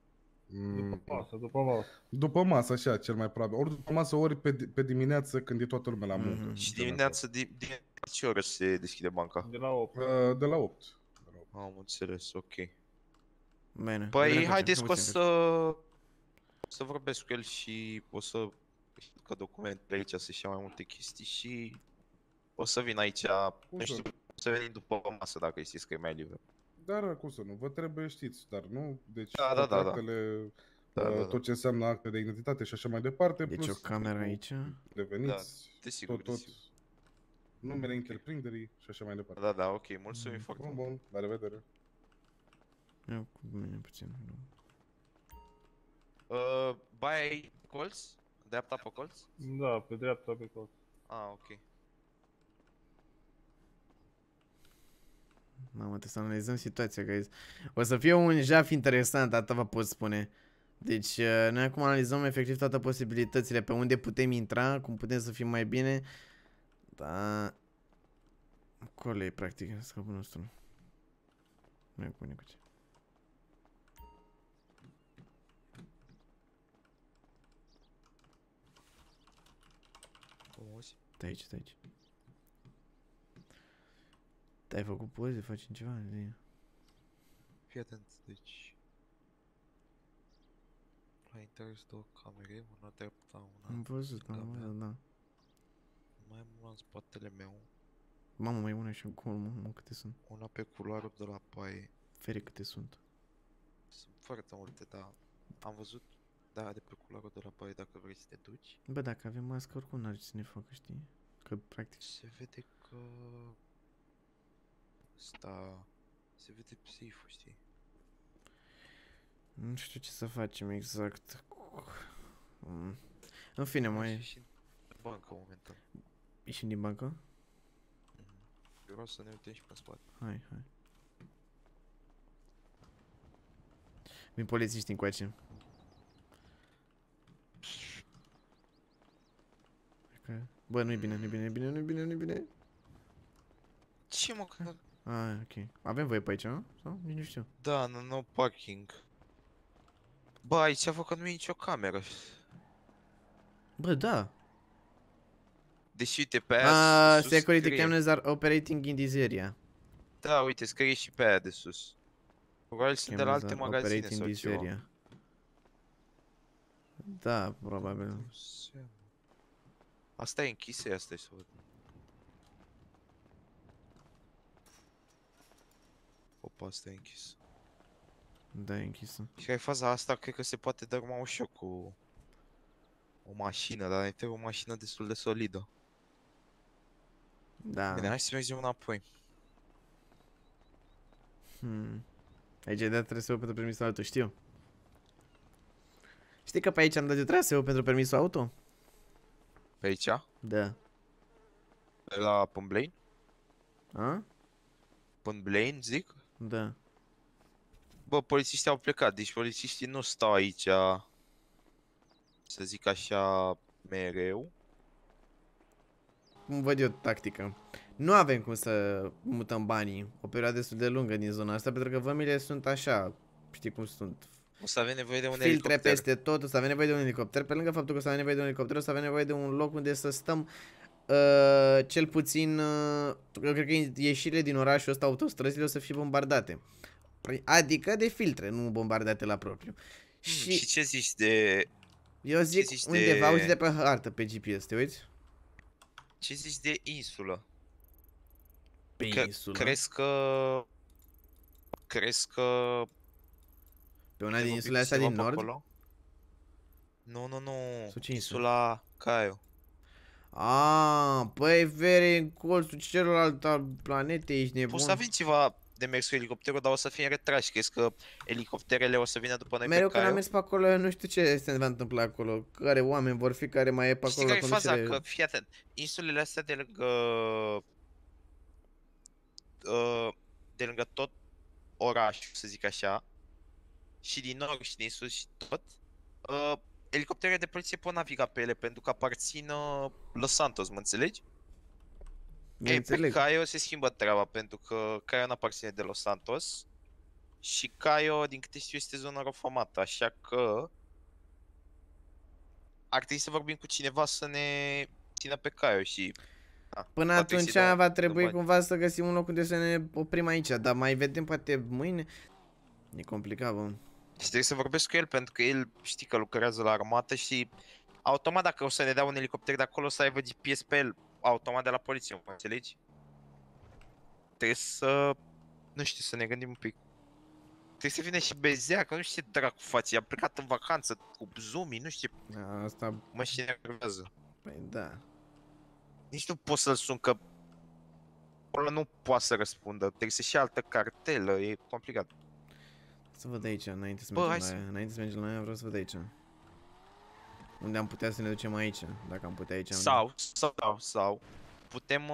După masă, așa, cel mai probabil. Ori după masă, ori pe dimineață, când e toată lumea la muncă. Și dimineața, ce oră se deschide banca? De la 8. De la 8. Am înțeles, ok. Bine. Păi, haideți că să vorbesc cu el și o să că documentele aici să-și ia mai multe chestii și o să vin aici, nu știu, o să venim după masă dacă știți că e mai liber. Dar cum să nu, vă trebuie știți, dar nu? Deci Da. Tot ce înseamnă acte de identitate și așa mai departe. Deci plus o cameră aici. Deveniți, desigur, tot numele întreprinderii și așa mai departe. Da, ok, mulțumim foarte mult. Bun, la revedere. Eu cu mine puțin. Bai colț? Dreapta pe colț? Da, pe dreapta pe colț. Ok. Mamă, trebuie să analizăm situația, guys. O să fie un jaf interesant, atât vă pot spune. Deci, noi acum analizăm efectiv toate posibilitățile, pe unde putem intra, cum putem să fim mai bine. Da. Acolo e practic scopul nostru. Nu e cu nicuce. Stai aici, stai aici. Ai făcut poze, facem ceva? Fii atent, deci... La interes două camere, una dreapta, una... Am văzut, da. Mai am una în spatele meu. Mamă, mai una și acolo, mamă, câte sunt? Una pe culoarul de la paie. Fere, câte sunt? Sunt foarte multe, dar am văzut, de pe culoarul de la paie, dacă vrei să te duci. Bă, dacă avem mască, oricum n-ar ce să ne facă, știi? Că, practic... Se vede că... Asta... Se vede safe-ul, știi? Nu știu ce să facem exact. În fine, mai... Ieșim din bancă momentan. Ieșim din bancă? Vreau să ne uităm și pe spate. Hai. Vin polițiști încoace. Bă, nu-i bine. Ce mă, că... Ok. Avem voie pe aici, nu? Sau? Nici nu știu. Da, no parking. Bă, aici văd că nu e nicio cameră. Bă, da. Deci uite pe aia sus security scrie. cameras are operating in this area. Da, uite, scrie și pe aia de sus. Probabil sunt de la alte magazine sau ceva. Area. Da, probabil. Asta e închisă, asta e să văd. Opa, asta e închisă. Da, e închisă. Și ai faza asta, cred că se poate dărma ușor cu o mașină, dar ne trebuie o mașină destul de solidă. Da. Bine, hai să mergem înapoi. Aici ai dat traseul pentru permisul auto, știu. Știi că pe aici am dat de traseul pentru permisul auto? Pe aici? Da. Pe la Pumblane? A? Pumblane, zic? Da. Bă, polițiștii au plecat, deci polițiștii nu stau aici, să zic așa, mereu. Cum văd eu tactică. Nu avem cum să mutăm banii o perioadă destul de lungă din zona asta, pentru că vămile sunt așa, știi cum sunt. O să avem nevoie de un Filtre elicopter. peste tot, o să avem nevoie de un elicopter. Pe lângă faptul că o să avem nevoie de un elicopter, o să avem nevoie de un loc unde să stăm cel puțin, eu cred că ieșirile din orașul ăsta, autostrăzile o să fie bombardate. Adică de filtre, nu bombardate la propriu. Și ce zici de... Eu zic zici undeva, de... uite de pe hartă, pe GPS, te uiți? Ce zici de insulă? Pe insulă? Crezi că... Pe una din insulele astea din nord? Acolo? Nu. Insula Caio. Păi vere în colțul celălalt al planetei, ești nebun. Poți să avem ceva de mers cu elicopterul, dar o să fie retrași. Crezi că elicopterele o să vină după noi mereu pe Caio? când am mers pe acolo, eu nu știu ce se va întâmpla acolo. Care oameni vor fi, care mai e pe acolo. Știi care e faza? Că, fii atent, insulele astea de lângă tot orașul, să zic așa, și din nord și din sus și tot, elicopterele de poliție pot naviga pe ele pentru că aparțin Los Santos, mă înțelegi? Pe Caio se schimbă treaba pentru că Caio nu aparține de Los Santos și Caio, din câte știu, este zona reformată, așa că ar trebui să vorbim cu cineva să ne țină pe Caio și... Până atunci va trebui cumva să găsim un loc unde să ne oprim aici, dar mai vedem poate mâine. E complicat, bă. Și trebuie să vorbesc cu el pentru că el știi că lucrează la armată și automat dacă o să ne dea un elicopter de acolo să aibă GPS pe el, automat de la poliție, mă înțelegi? Trebuie să, nu știu, să ne gândim un pic. Trebuie să vină și Bezea, că nu știu ce dracu face, a plecat în vacanță cu Zumi, nu știu ce... Asta... Mă și nervează. Păi da. Nici nu pot să-l sun că... Acolo nu poate să răspundă, trebuie să-și ia altă cartelă, e complicat. Să văd aici, înainte să mergem la ea, vreau să văd aici. Unde am putea să ne ducem aici, dacă am putea aici. Sau putem...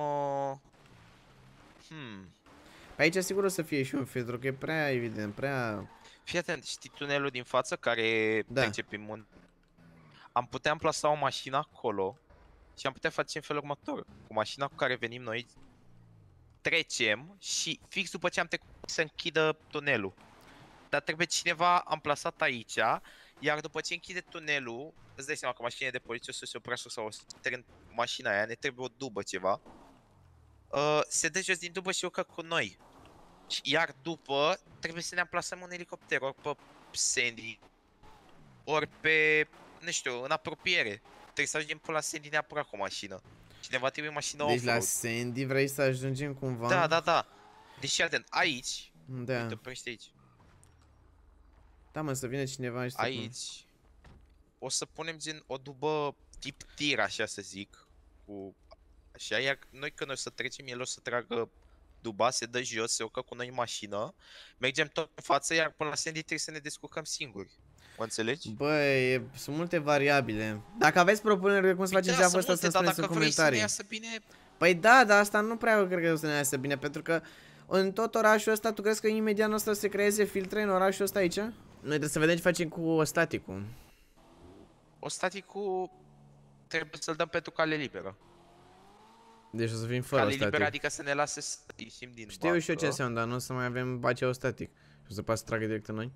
Pe aici sigur o să fie și un filtru, că e prea evident, prea... Fii atent, știi tunelul din față care trece prin munte? Am putea amplasa o mașină acolo și am putea face în felul următor. Cu mașina cu care venim noi, trecem și fix după ce am trecut să închidă tunelul. Dar trebuie cineva amplasat aici, iar după ce închide tunelul, îți dai seama că mașina de poliție o să se oprească sau o să termin mașina aia, ne trebuie o dubă ceva. Se dă jos din dubă și urcă cu noi. Iar după trebuie să ne amplasăm un elicopter, ori pe Sandy, ori pe, nu știu, în apropiere. Trebuie să ajungem până la Sandy neapărat cu o mașină. Cineva trebuie mașină deci off-road. la Sandy vrei să ajungem cumva? Da. Deci atent, aici, da. uite, oprește aici. Da, mă, să vină cineva și aici o să punem gen o dubă tip tir, așa să zic, cu așa, iar noi când o să trecem, el o să tragă duba, se dă jos, se urcă cu noi în mașină, mergem tot în față, iar până la Sandy trebuie să ne descurcăm singuri. Mă înțelegi? Băi, sunt multe variabile. Dacă aveți propuneri de cum să facem treaba asta, să spuneți în comentarii. Bine... Păi da, dar asta nu prea cred că o să ne iasă bine, pentru că în tot orașul ăsta, tu crezi că imediat o să se creeze filtre în orașul ăsta aici? Noi trebuie să vedem ce facem cu staticul. Staticul trebuie să-l dăm pentru cale liberă. Deci o să fim fără cale static. liberă, adică să ne lase să ieșim din Știu și eu ce înseamnă, dar nu o să mai avem bacea static. Și o să poată să tragă direct în noi?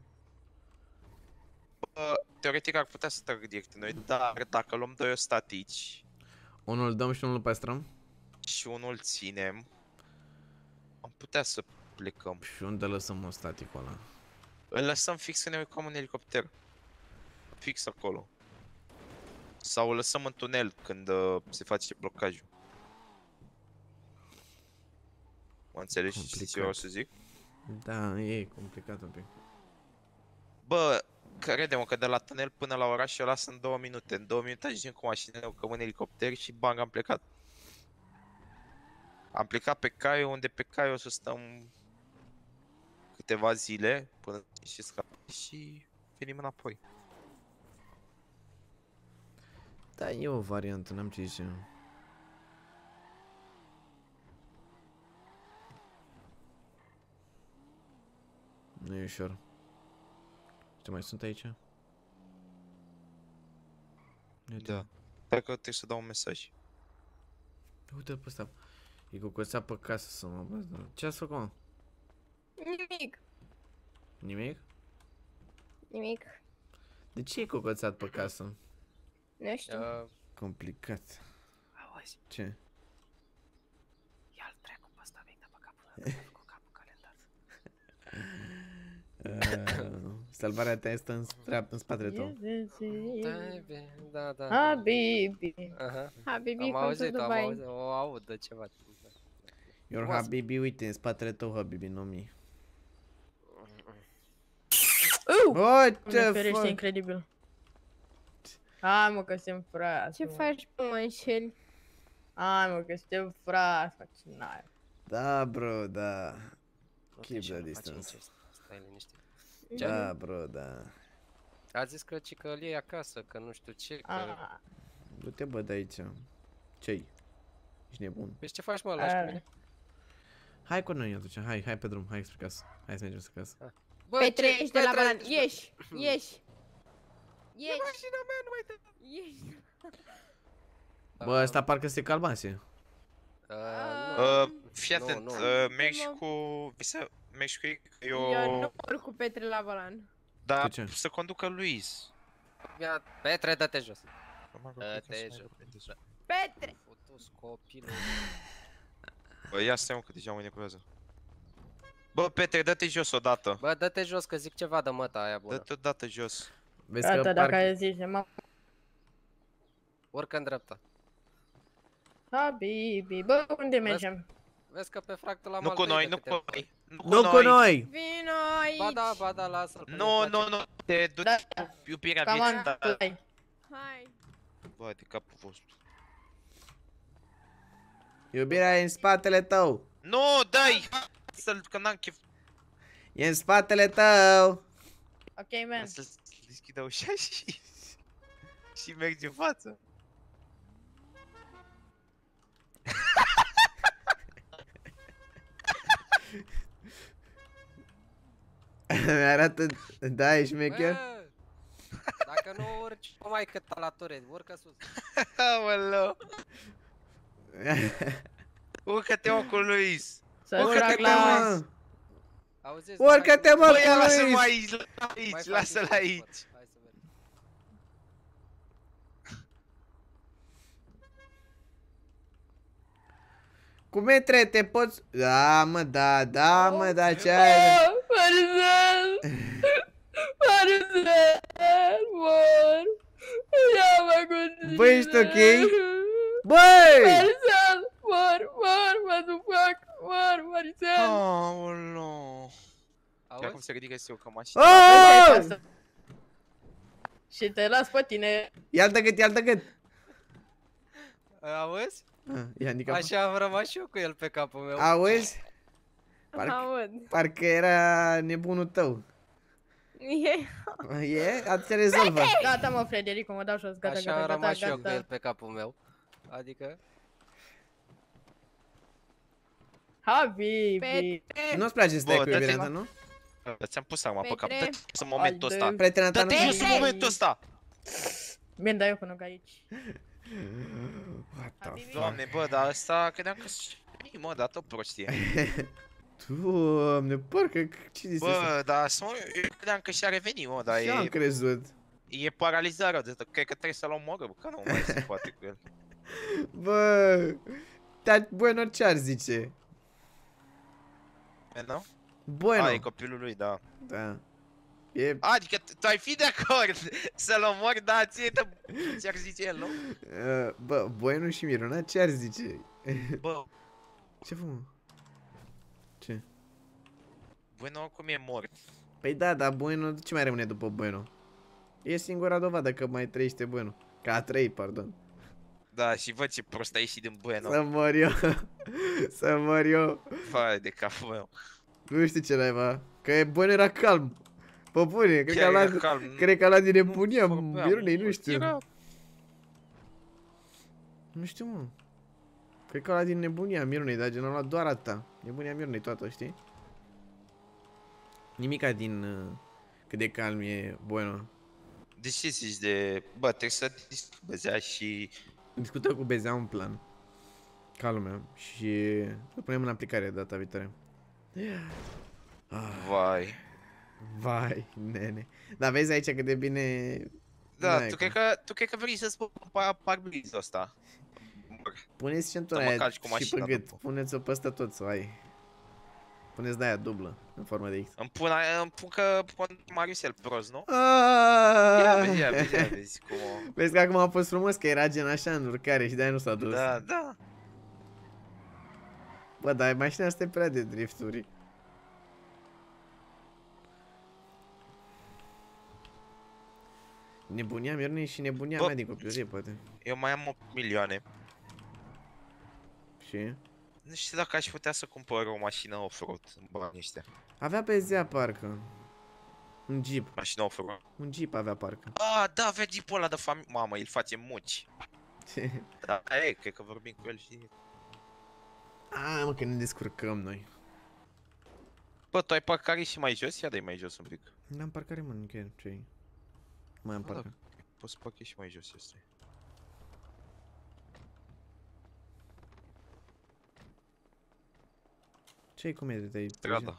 Teoretic ar putea să tragă direct în noi, dar dacă luăm doi statici... Unul îl dăm și unul îl păstrăm? Și unul îl ținem... Am putea să plecăm. Și unde lăsăm staticul ăla? Îl lăsăm fix când ne urcăm în elicopter. Fix acolo. Sau îl lăsăm în tunel când se face blocajul. Mă înțelegi ce vreau să zic? Da, e complicat un pic. Bă, crede-mă că de la tunel până la oraș o las în 2 minute. În 2 minute ajungem cu mașina, ne urcăm în elicopter și bang, am plecat. Am plecat pe Caio, unde pe Caio o să stăm câteva zile până și scapăm și venim înapoi. Da, e o variantă, n-am ce zice. Nu e ușor. Ce mai sunt aici? Da. Cred că trebuie să dau un mesaj. Uite-l pe ăsta. E cocoțea pe casă să mă văd. Ce ați făcut, mă? Nimic. Nimic? Nimic. De ce e cocoțat pe casă? Nu știu. Complicat. Auzi, Ce? ia-l trecu pe ăsta mic de pe capul meu, cu capul calendat. Salvarea ta este în spatele tău. Da. Habibi. Habibi, am auzit, o aud de ceva. Your Habibi, uite, în spatele tău, Habibi, nu mie. Ce ferește, incredibil. Hai mă că suntem frați. Ce faci, mă, înșeli? Hai mă că suntem frați, faci n-ai. Da, bro, da. Keep the distance. Stai liniștit. Da, bro, da. A zis că îl iei acasă, că nu știu ce, că... Du-te, bă, de aici. Ce-i? Ești nebun. Păi ce faci, mă, lași cu mine? Hai cu noi atunci, hai pe drum, hai spre casă. Hai să mergem spre casă. Petre, ești de la balan, ieși! Ieși! E mașina mea, nu mai te... Ieși! Bă, ăsta parcă se calmase. Fii atent, mergi cu... Mergi cu ei, Eu nu mor cu Petre la balan. Da, să conducă Luis. Petre, dă-te jos. Dă-te jos. Petre! Fotos copilul. Bă, ia stai că deja mă necurează. Bă, Petre, dă-te jos odată. Bă, dă-te jos că zic ceva de măta aia bună. Dă-te odată jos. Gata, dacă ai zis, mă... Urcă în dreapta. Habibi, bă, unde mergem? Vezi că pe fractul la Nu cu noi, nu cu noi. Nu cu noi! Vino aici! Ba da, lasă-l. Nu, te duci cu iubirea vieții, da. Hai! Bă, de capul vostru. Iubirea e în spatele tău. Nu, dai! Că n-am chef. E în spatele tău. Ok, man. Să deschidă ușa și mergi în față. Mi-arată, da, ești șmecher? Dacă nu urci, o mai cât la ture, urcă sus. Aoleu. Urcă-te, mă, cu Luis. Urcă-te, mă. Urcă-te, mă, cu Luis. Băi, lasă-mă aici, lasă-l aici. Cu metre te poți... Da, mă, da, ce ai... Marcel! Marcel! Mor! Ia-mă cu tine! Băi, ești ok? Băi! Marcel! Mor! Mă dufac! Mor, Marcel! Aoleu! Chiar cum se ridică eu ca mașină. Și te las pe tine! Ia-l tăgât! Auzi? Handicap. Așa am rămas și eu cu el pe capul meu. Auzi? Aud. Parcă era nebunul tău. E? Ați se rezolvă. Gata, mă, Frederico, mă dau jos, gata, așa am rămas și eu cu el pe capul meu. Adică... Habibi! Nu-ți place să stai cu iubirea ta, nu? Ți-am pus arma pe cap, dă-te jos în momentul ăsta. Dă-te jos în momentul ăsta! Bine, dai eu până că aici. Doamne, bă, dar ăsta credeam că-s mă, dar tot prostie. Doamne, parcă, ce zici asta? Bă, dar eu credeam că și-a revenit, mă, dar e... Ce-am crezut? E paralizarea, cred că trebuie să-l omoră, bă, că nu mai se poate cu el. Bă, dar Bueno ce-ar zice? Nu? Bueno. E copilul lui, da. Da. E... Adică tu ai fi de acord să-l omori, dar ție ce-ar zice el, nu? Bă, Bueno și Miruna ce-ar zice? Bă. Ce fă, mă? Ce? Bueno oricum e mort. Păi da, dar Bueno, ce mai rămâne după Bueno? E singura dovadă că mai trăiește Bueno. Că a trăit, pardon. Da, și văd ce prost a ieșit din Bueno. Să mor eu. Să mor eu. Vai de capul meu. Nu știu ce naiba. Că Bueno era calm. Pă bune, cred că a luat din nebunia Mirunei, nu știu. Nu știu, mă. Cred că ăla din nebunia Mirunei, dar gen a luat doar atâta. Nebunia Mirunei toată, știi? Nimica din cât de calm e Bueno. De ce zici de... Bă, trebuie să discuți cu Bezea și... Discutăm cu Bezea un plan. Ca lumea. Și îl punem în aplicare data viitoare. Vai. Vai, nene. Dar vezi aici cât de bine... Da, tu cred că vrei să spui parbrizul ăsta. Puneți centura aia și pe gât. Puneți-o pe ăsta tot să ai. Puneți de aia dublă, în formă de X. Îmi pun că pun Mariusel prost, nu? Ia vezi cum o... Vezi că acum a fost frumos, că era gen așa în urcare și de-aia nu s-a dus. Da. Bă, dar mașina asta e prea de drifturi. Nebunia Mirunei și nebunia mea din copilărie, poate. Eu mai am 8 milioane. Și? Nu știu dacă aș putea să cumpăr o mașină off-road în banii ăștia. Avea pe Zea, parcă. Un Jeep. Mașină off-road. Un Jeep avea, parcă. Ah, da, avea Jeep-ul ăla de familie. Mamă, îl face muci. Da, cred că vorbim cu el și... Mă, că ne descurcăm noi. Bă, tu ai parcare și mai jos? Ia dai mai jos un pic. N-am parcare, mă, nicăieri, ce-i? Mai am parcă. Poți să parchezi și mai jos, este. Ce-i cum e de te-ai... Strada.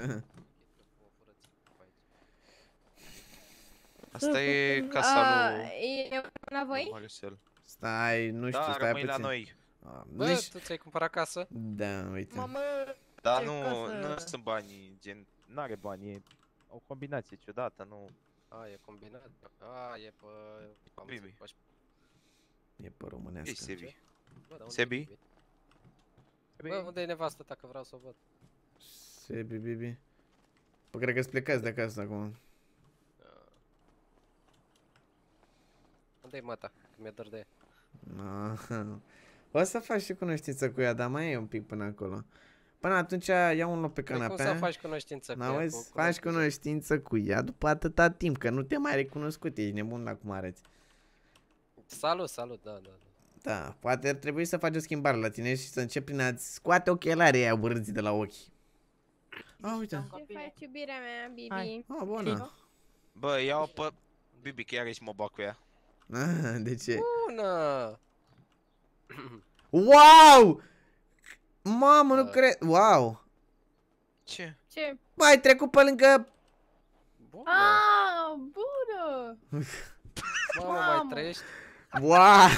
Asta e casa lui... E la voi? Mariusel. Stai, nu știu, stai puțin. La noi. Bă, tu ți-ai cumpărat casă? Da, uite. Mamă, Da, nu sunt banii, gen, n-are bani, e o combinație ciudată, nu... E combinat? E pe... Bibi. E pe românească. E Sebi. Bă, Sebi? Bă, unde e nevastă ta, că vreau să o văd? Sebi, Bibi. Păi cred că-ți plecați de acasă acum. Unde-i măta? Că mi-e dor de ea. O să faci și cunoștință cu ea, dar mai e un pic până acolo. Până atunci ia un loc pe canapea. Cum să faci cunoștință cu ea? Faci cunoștință cu ea după atâta timp, că nu te mai recunoscut, ești nebun la cum arăți. Salut, da. Da, poate ar trebui să faci o schimbare la tine și să începi prin a-ți scoate ochelarii aia urâți de la ochi. Uite. Ce faci, iubirea mea, Bibi? Bună. Bă, ia-o pe Bibi, că iarăși mă bag cu ea. De ce? Bună! Wow! Mamă, nu cred. Wow! Ce? Bă, ai trecut pe lângă... Bună! Bună! Mamă, mai trăiești? Wow!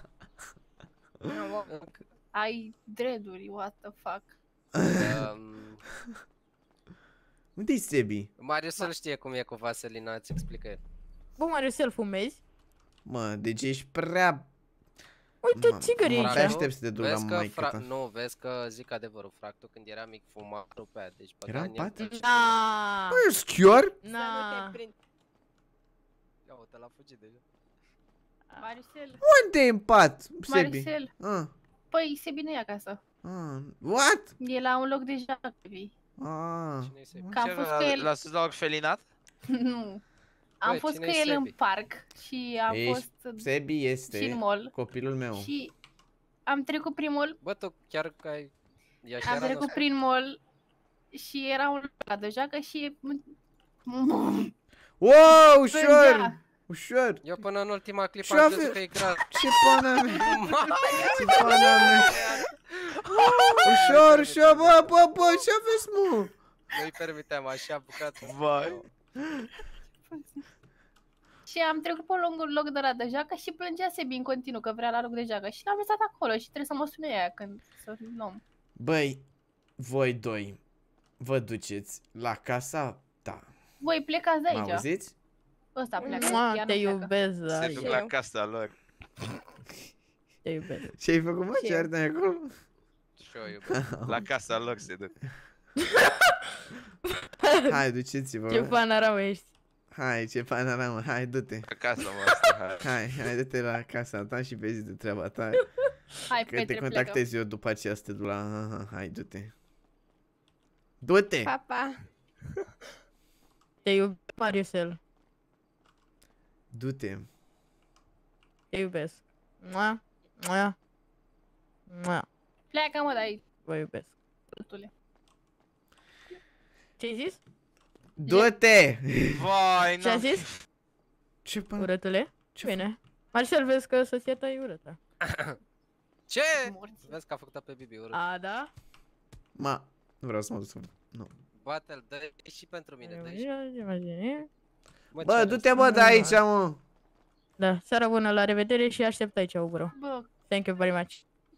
Ai dreaduri, what the fuck? Unde-i Sebi? Mariusel știe cum e cu vaselina, îți explică el. Bă, Mariusel, fumezi? Mă, deci ești prea... Uite, țigări aici. Aștept să te duc la maică ta. Nu, vezi că zic adevărul, fractul când era mic fuma pe aia, deci era în pat? Da. Bă, ești chior? Na. Ia uite, l-a fugit deja. Mariusel. Unde e în pat, Sebi? Mariusel. Păi, Sebi nu e acasă. What? E la un loc de joacă, Sebi. Că am fost cu el... L-a sus la orfelinat? Nu. Am fost cu el în parc și am fost Sebi este și în mall. copilul meu. Și am trecut prin mall. Bă, tu chiar că ai... Am trecut prin mall și era un loc de joacă și... Wow, ușor! Ușor! Eu până în ultima clipă am crezut că e grav. Ce pana mea! Ce pana mea! Ușor, ușor, bă, ce aveți, mă? Nu-i permiteam așa bucată. Vai! Și am trecut pe un loc de la de joacă și plângea Sebi în continuu că vrea la loc de joacă și l-am lăsat acolo și trebuie să mă sune aia când să luăm. Băi, voi doi vă duceți la casa ta. Voi plecați de aici. M-auziți? Ăsta pleacă. Te iubesc, da. Se duc la casa lor. Te iubesc. Ce-ai făcut, mă? Ce arde acolo? Și eu iubesc. La casa lor se duc. Hai, duceți-vă. Ce panorama ești. Hai, ce panorama, hai, du-te. Acasă, mă, asta, hai, du-te la casa ta și vezi de treaba ta. Hai, că te contactez eu după aceea să te duc la... Hai, du-te. Du-te! Papa! Te iubesc, Mariusel. Du-te. Te iubesc. Mua, mua. Pleacă, mă, de aici. Vă iubesc. Ce-ai zis? Du-te! Vai, Ce-ai zis? Ce până? Urâtule? Bine. Marcel, vezi că societatea e urâtă. Ce? Vezi că a făcut pe Bibi urât. A, da? Ma, nu vreau să mă duc. Nu. Bate-l, dă și pentru mine, dă Bă, du-te, bă, de aici, mă. Da, seara bună, la revedere și aștept aici, Ubro. Thank you very much.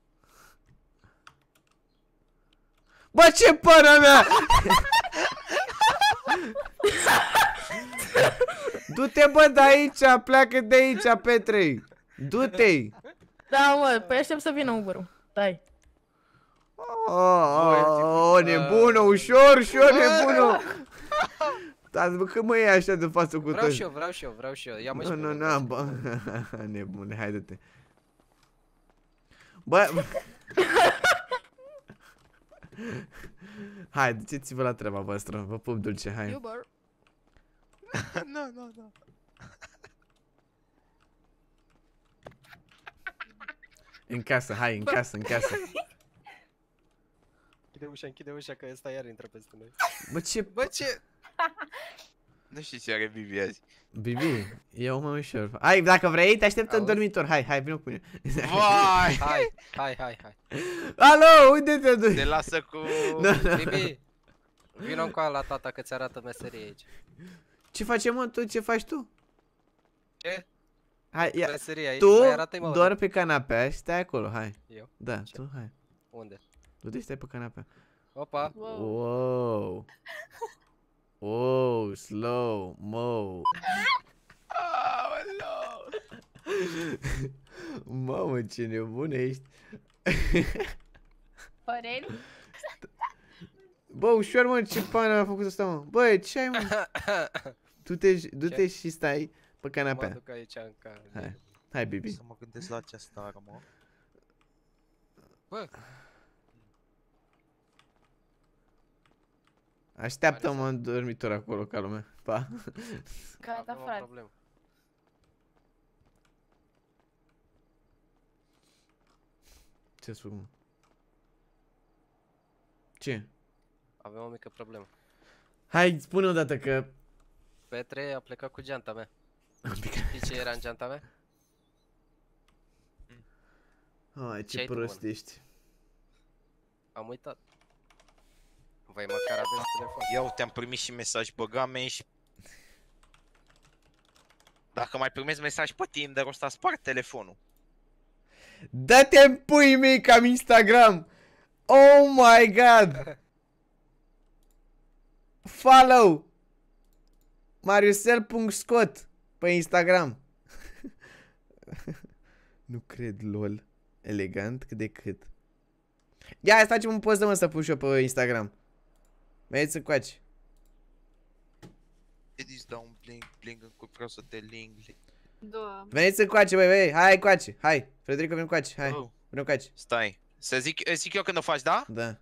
Bă, ce până mea! Du-te, bă, de aici, pleacă de aici, Petre. Du-te! Da, mă, păi aștept să vină Ubro. Stai. O, nebună, ușor, ușor, nebună. Dar cât mă iei așa de față cu toți? Vreau și eu, ia-mă și Nu, nu, bă, nebune, haide-te. Bă, hai, duceți-vă la treaba voastră, vă pup dulce, hai. Nu. În casă, hai, în casă, în casă. Închide ușa, că ăsta iar intră peste noi. Bă, ce? Nu știu ce are Bibi azi. Bibi, eu mă ușor. Hai, dacă vrei, te aștept în dormitor. Hai, vină cu mine. Vai! Hai. Alo, unde te duci? Te lasă cu... Bibi, vină încoa la tata că ți arată meserie aici. Ce facem, mă, tu? Ce faci tu? Ce? Hai, ia. Meserie aici, Tu mai arată-i, mă, doar pe canapea și stai acolo, hai. Eu? Da, tu, hai. Unde? Du-te, stai pe canapea. Opa. Wow. Wow, slow mo. Mamă, ce nebun ești. Păreri? Bă, ușor, mă, ce pană a făcut asta, mă? Bă, ce ai, mă? Du-te și stai pe canapea. Mă duc aici în care. Hai, Bibi. Să mă gândesc la această armă. Bă. Așteaptă-mă în dormitor acolo, ca lumea. Pa. Gata, frate. Ce-ți făcut, mă? Ce? Avem o mică problemă. Hai, spune odată că... Petre a plecat cu geanta mea. Știi ce era în geanta mea? Hai, ce prost ești. Am uitat. Voi măcar aveți telefon. Eu te-am primit și mesaj, băgame și... Dacă mai primezi mesaj pe Tinder, o să sparg telefonul. Dă-te-n pui mei cam Instagram! Oh my god! Follow! Mariusel.scot pe Instagram. Nu cred, lol. Elegant cât de cât. Ia, hai să facem un post de mă să pun și eu pe Instagram. Mergeți încoace. Îți dau un bling, încă vreau să te ling. Veniți încoace, băi, hai încoace, hai. Frederico, vin încoace, hai. Vin încoace. Stai. Să zic eu când o faci, da? Da.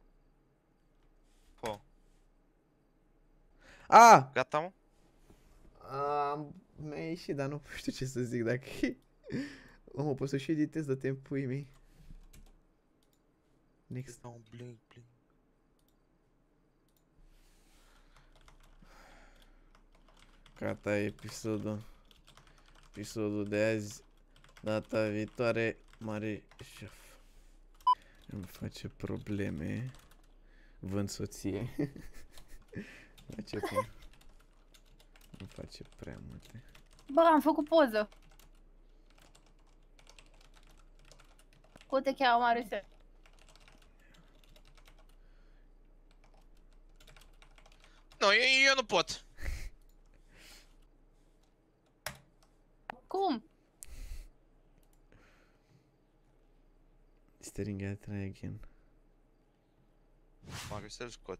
Po. A! Gata, mă? Mi-a ieșit, dar nu știu ce să zic dacă e... Mă, pot să și editez, dă-te în puii mei. Next. Dau un bling. Gata episodul. Episodul de azi. Data viitoare, mare șef. Îmi face probleme. Vând soție. Îmi face prea multe. Bă, am făcut poză. Cum te cheamă, Mariusel? Nu, eu nu pot. Cum? Staring at try again. Mariusel Scot.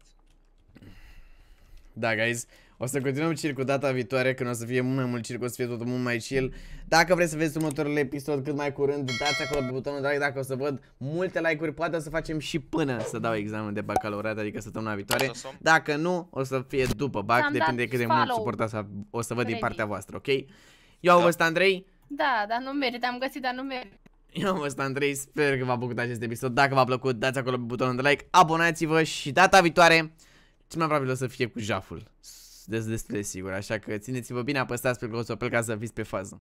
Da, guys, o să continuăm circul data viitoare, când o să fie mult mai mult circ, o să fie totul mult mai chill. Dacă vreți să vedeți următorul episod cât mai curând, dați acolo pe butonul de like. Dacă o să văd multe like-uri, poate o să facem și până să dau examen de bacalaureat, adică săptămâna viitoare. Dacă nu, o să fie după bac, depinde de cât de mult suportați, o să văd din partea voastră, ok? Eu am fost Andrei. Da, dar nu merge, am găsit, dar nu merge. Eu am fost Andrei, sper că v-a plăcut acest episod. Dacă v-a plăcut, dați acolo pe butonul de like, abonați-vă și data viitoare cel mai probabil o să fie cu jaful. Destul de sigur, așa că țineți-vă bine, apăsați pe clopoțel ca să fiți pe fază.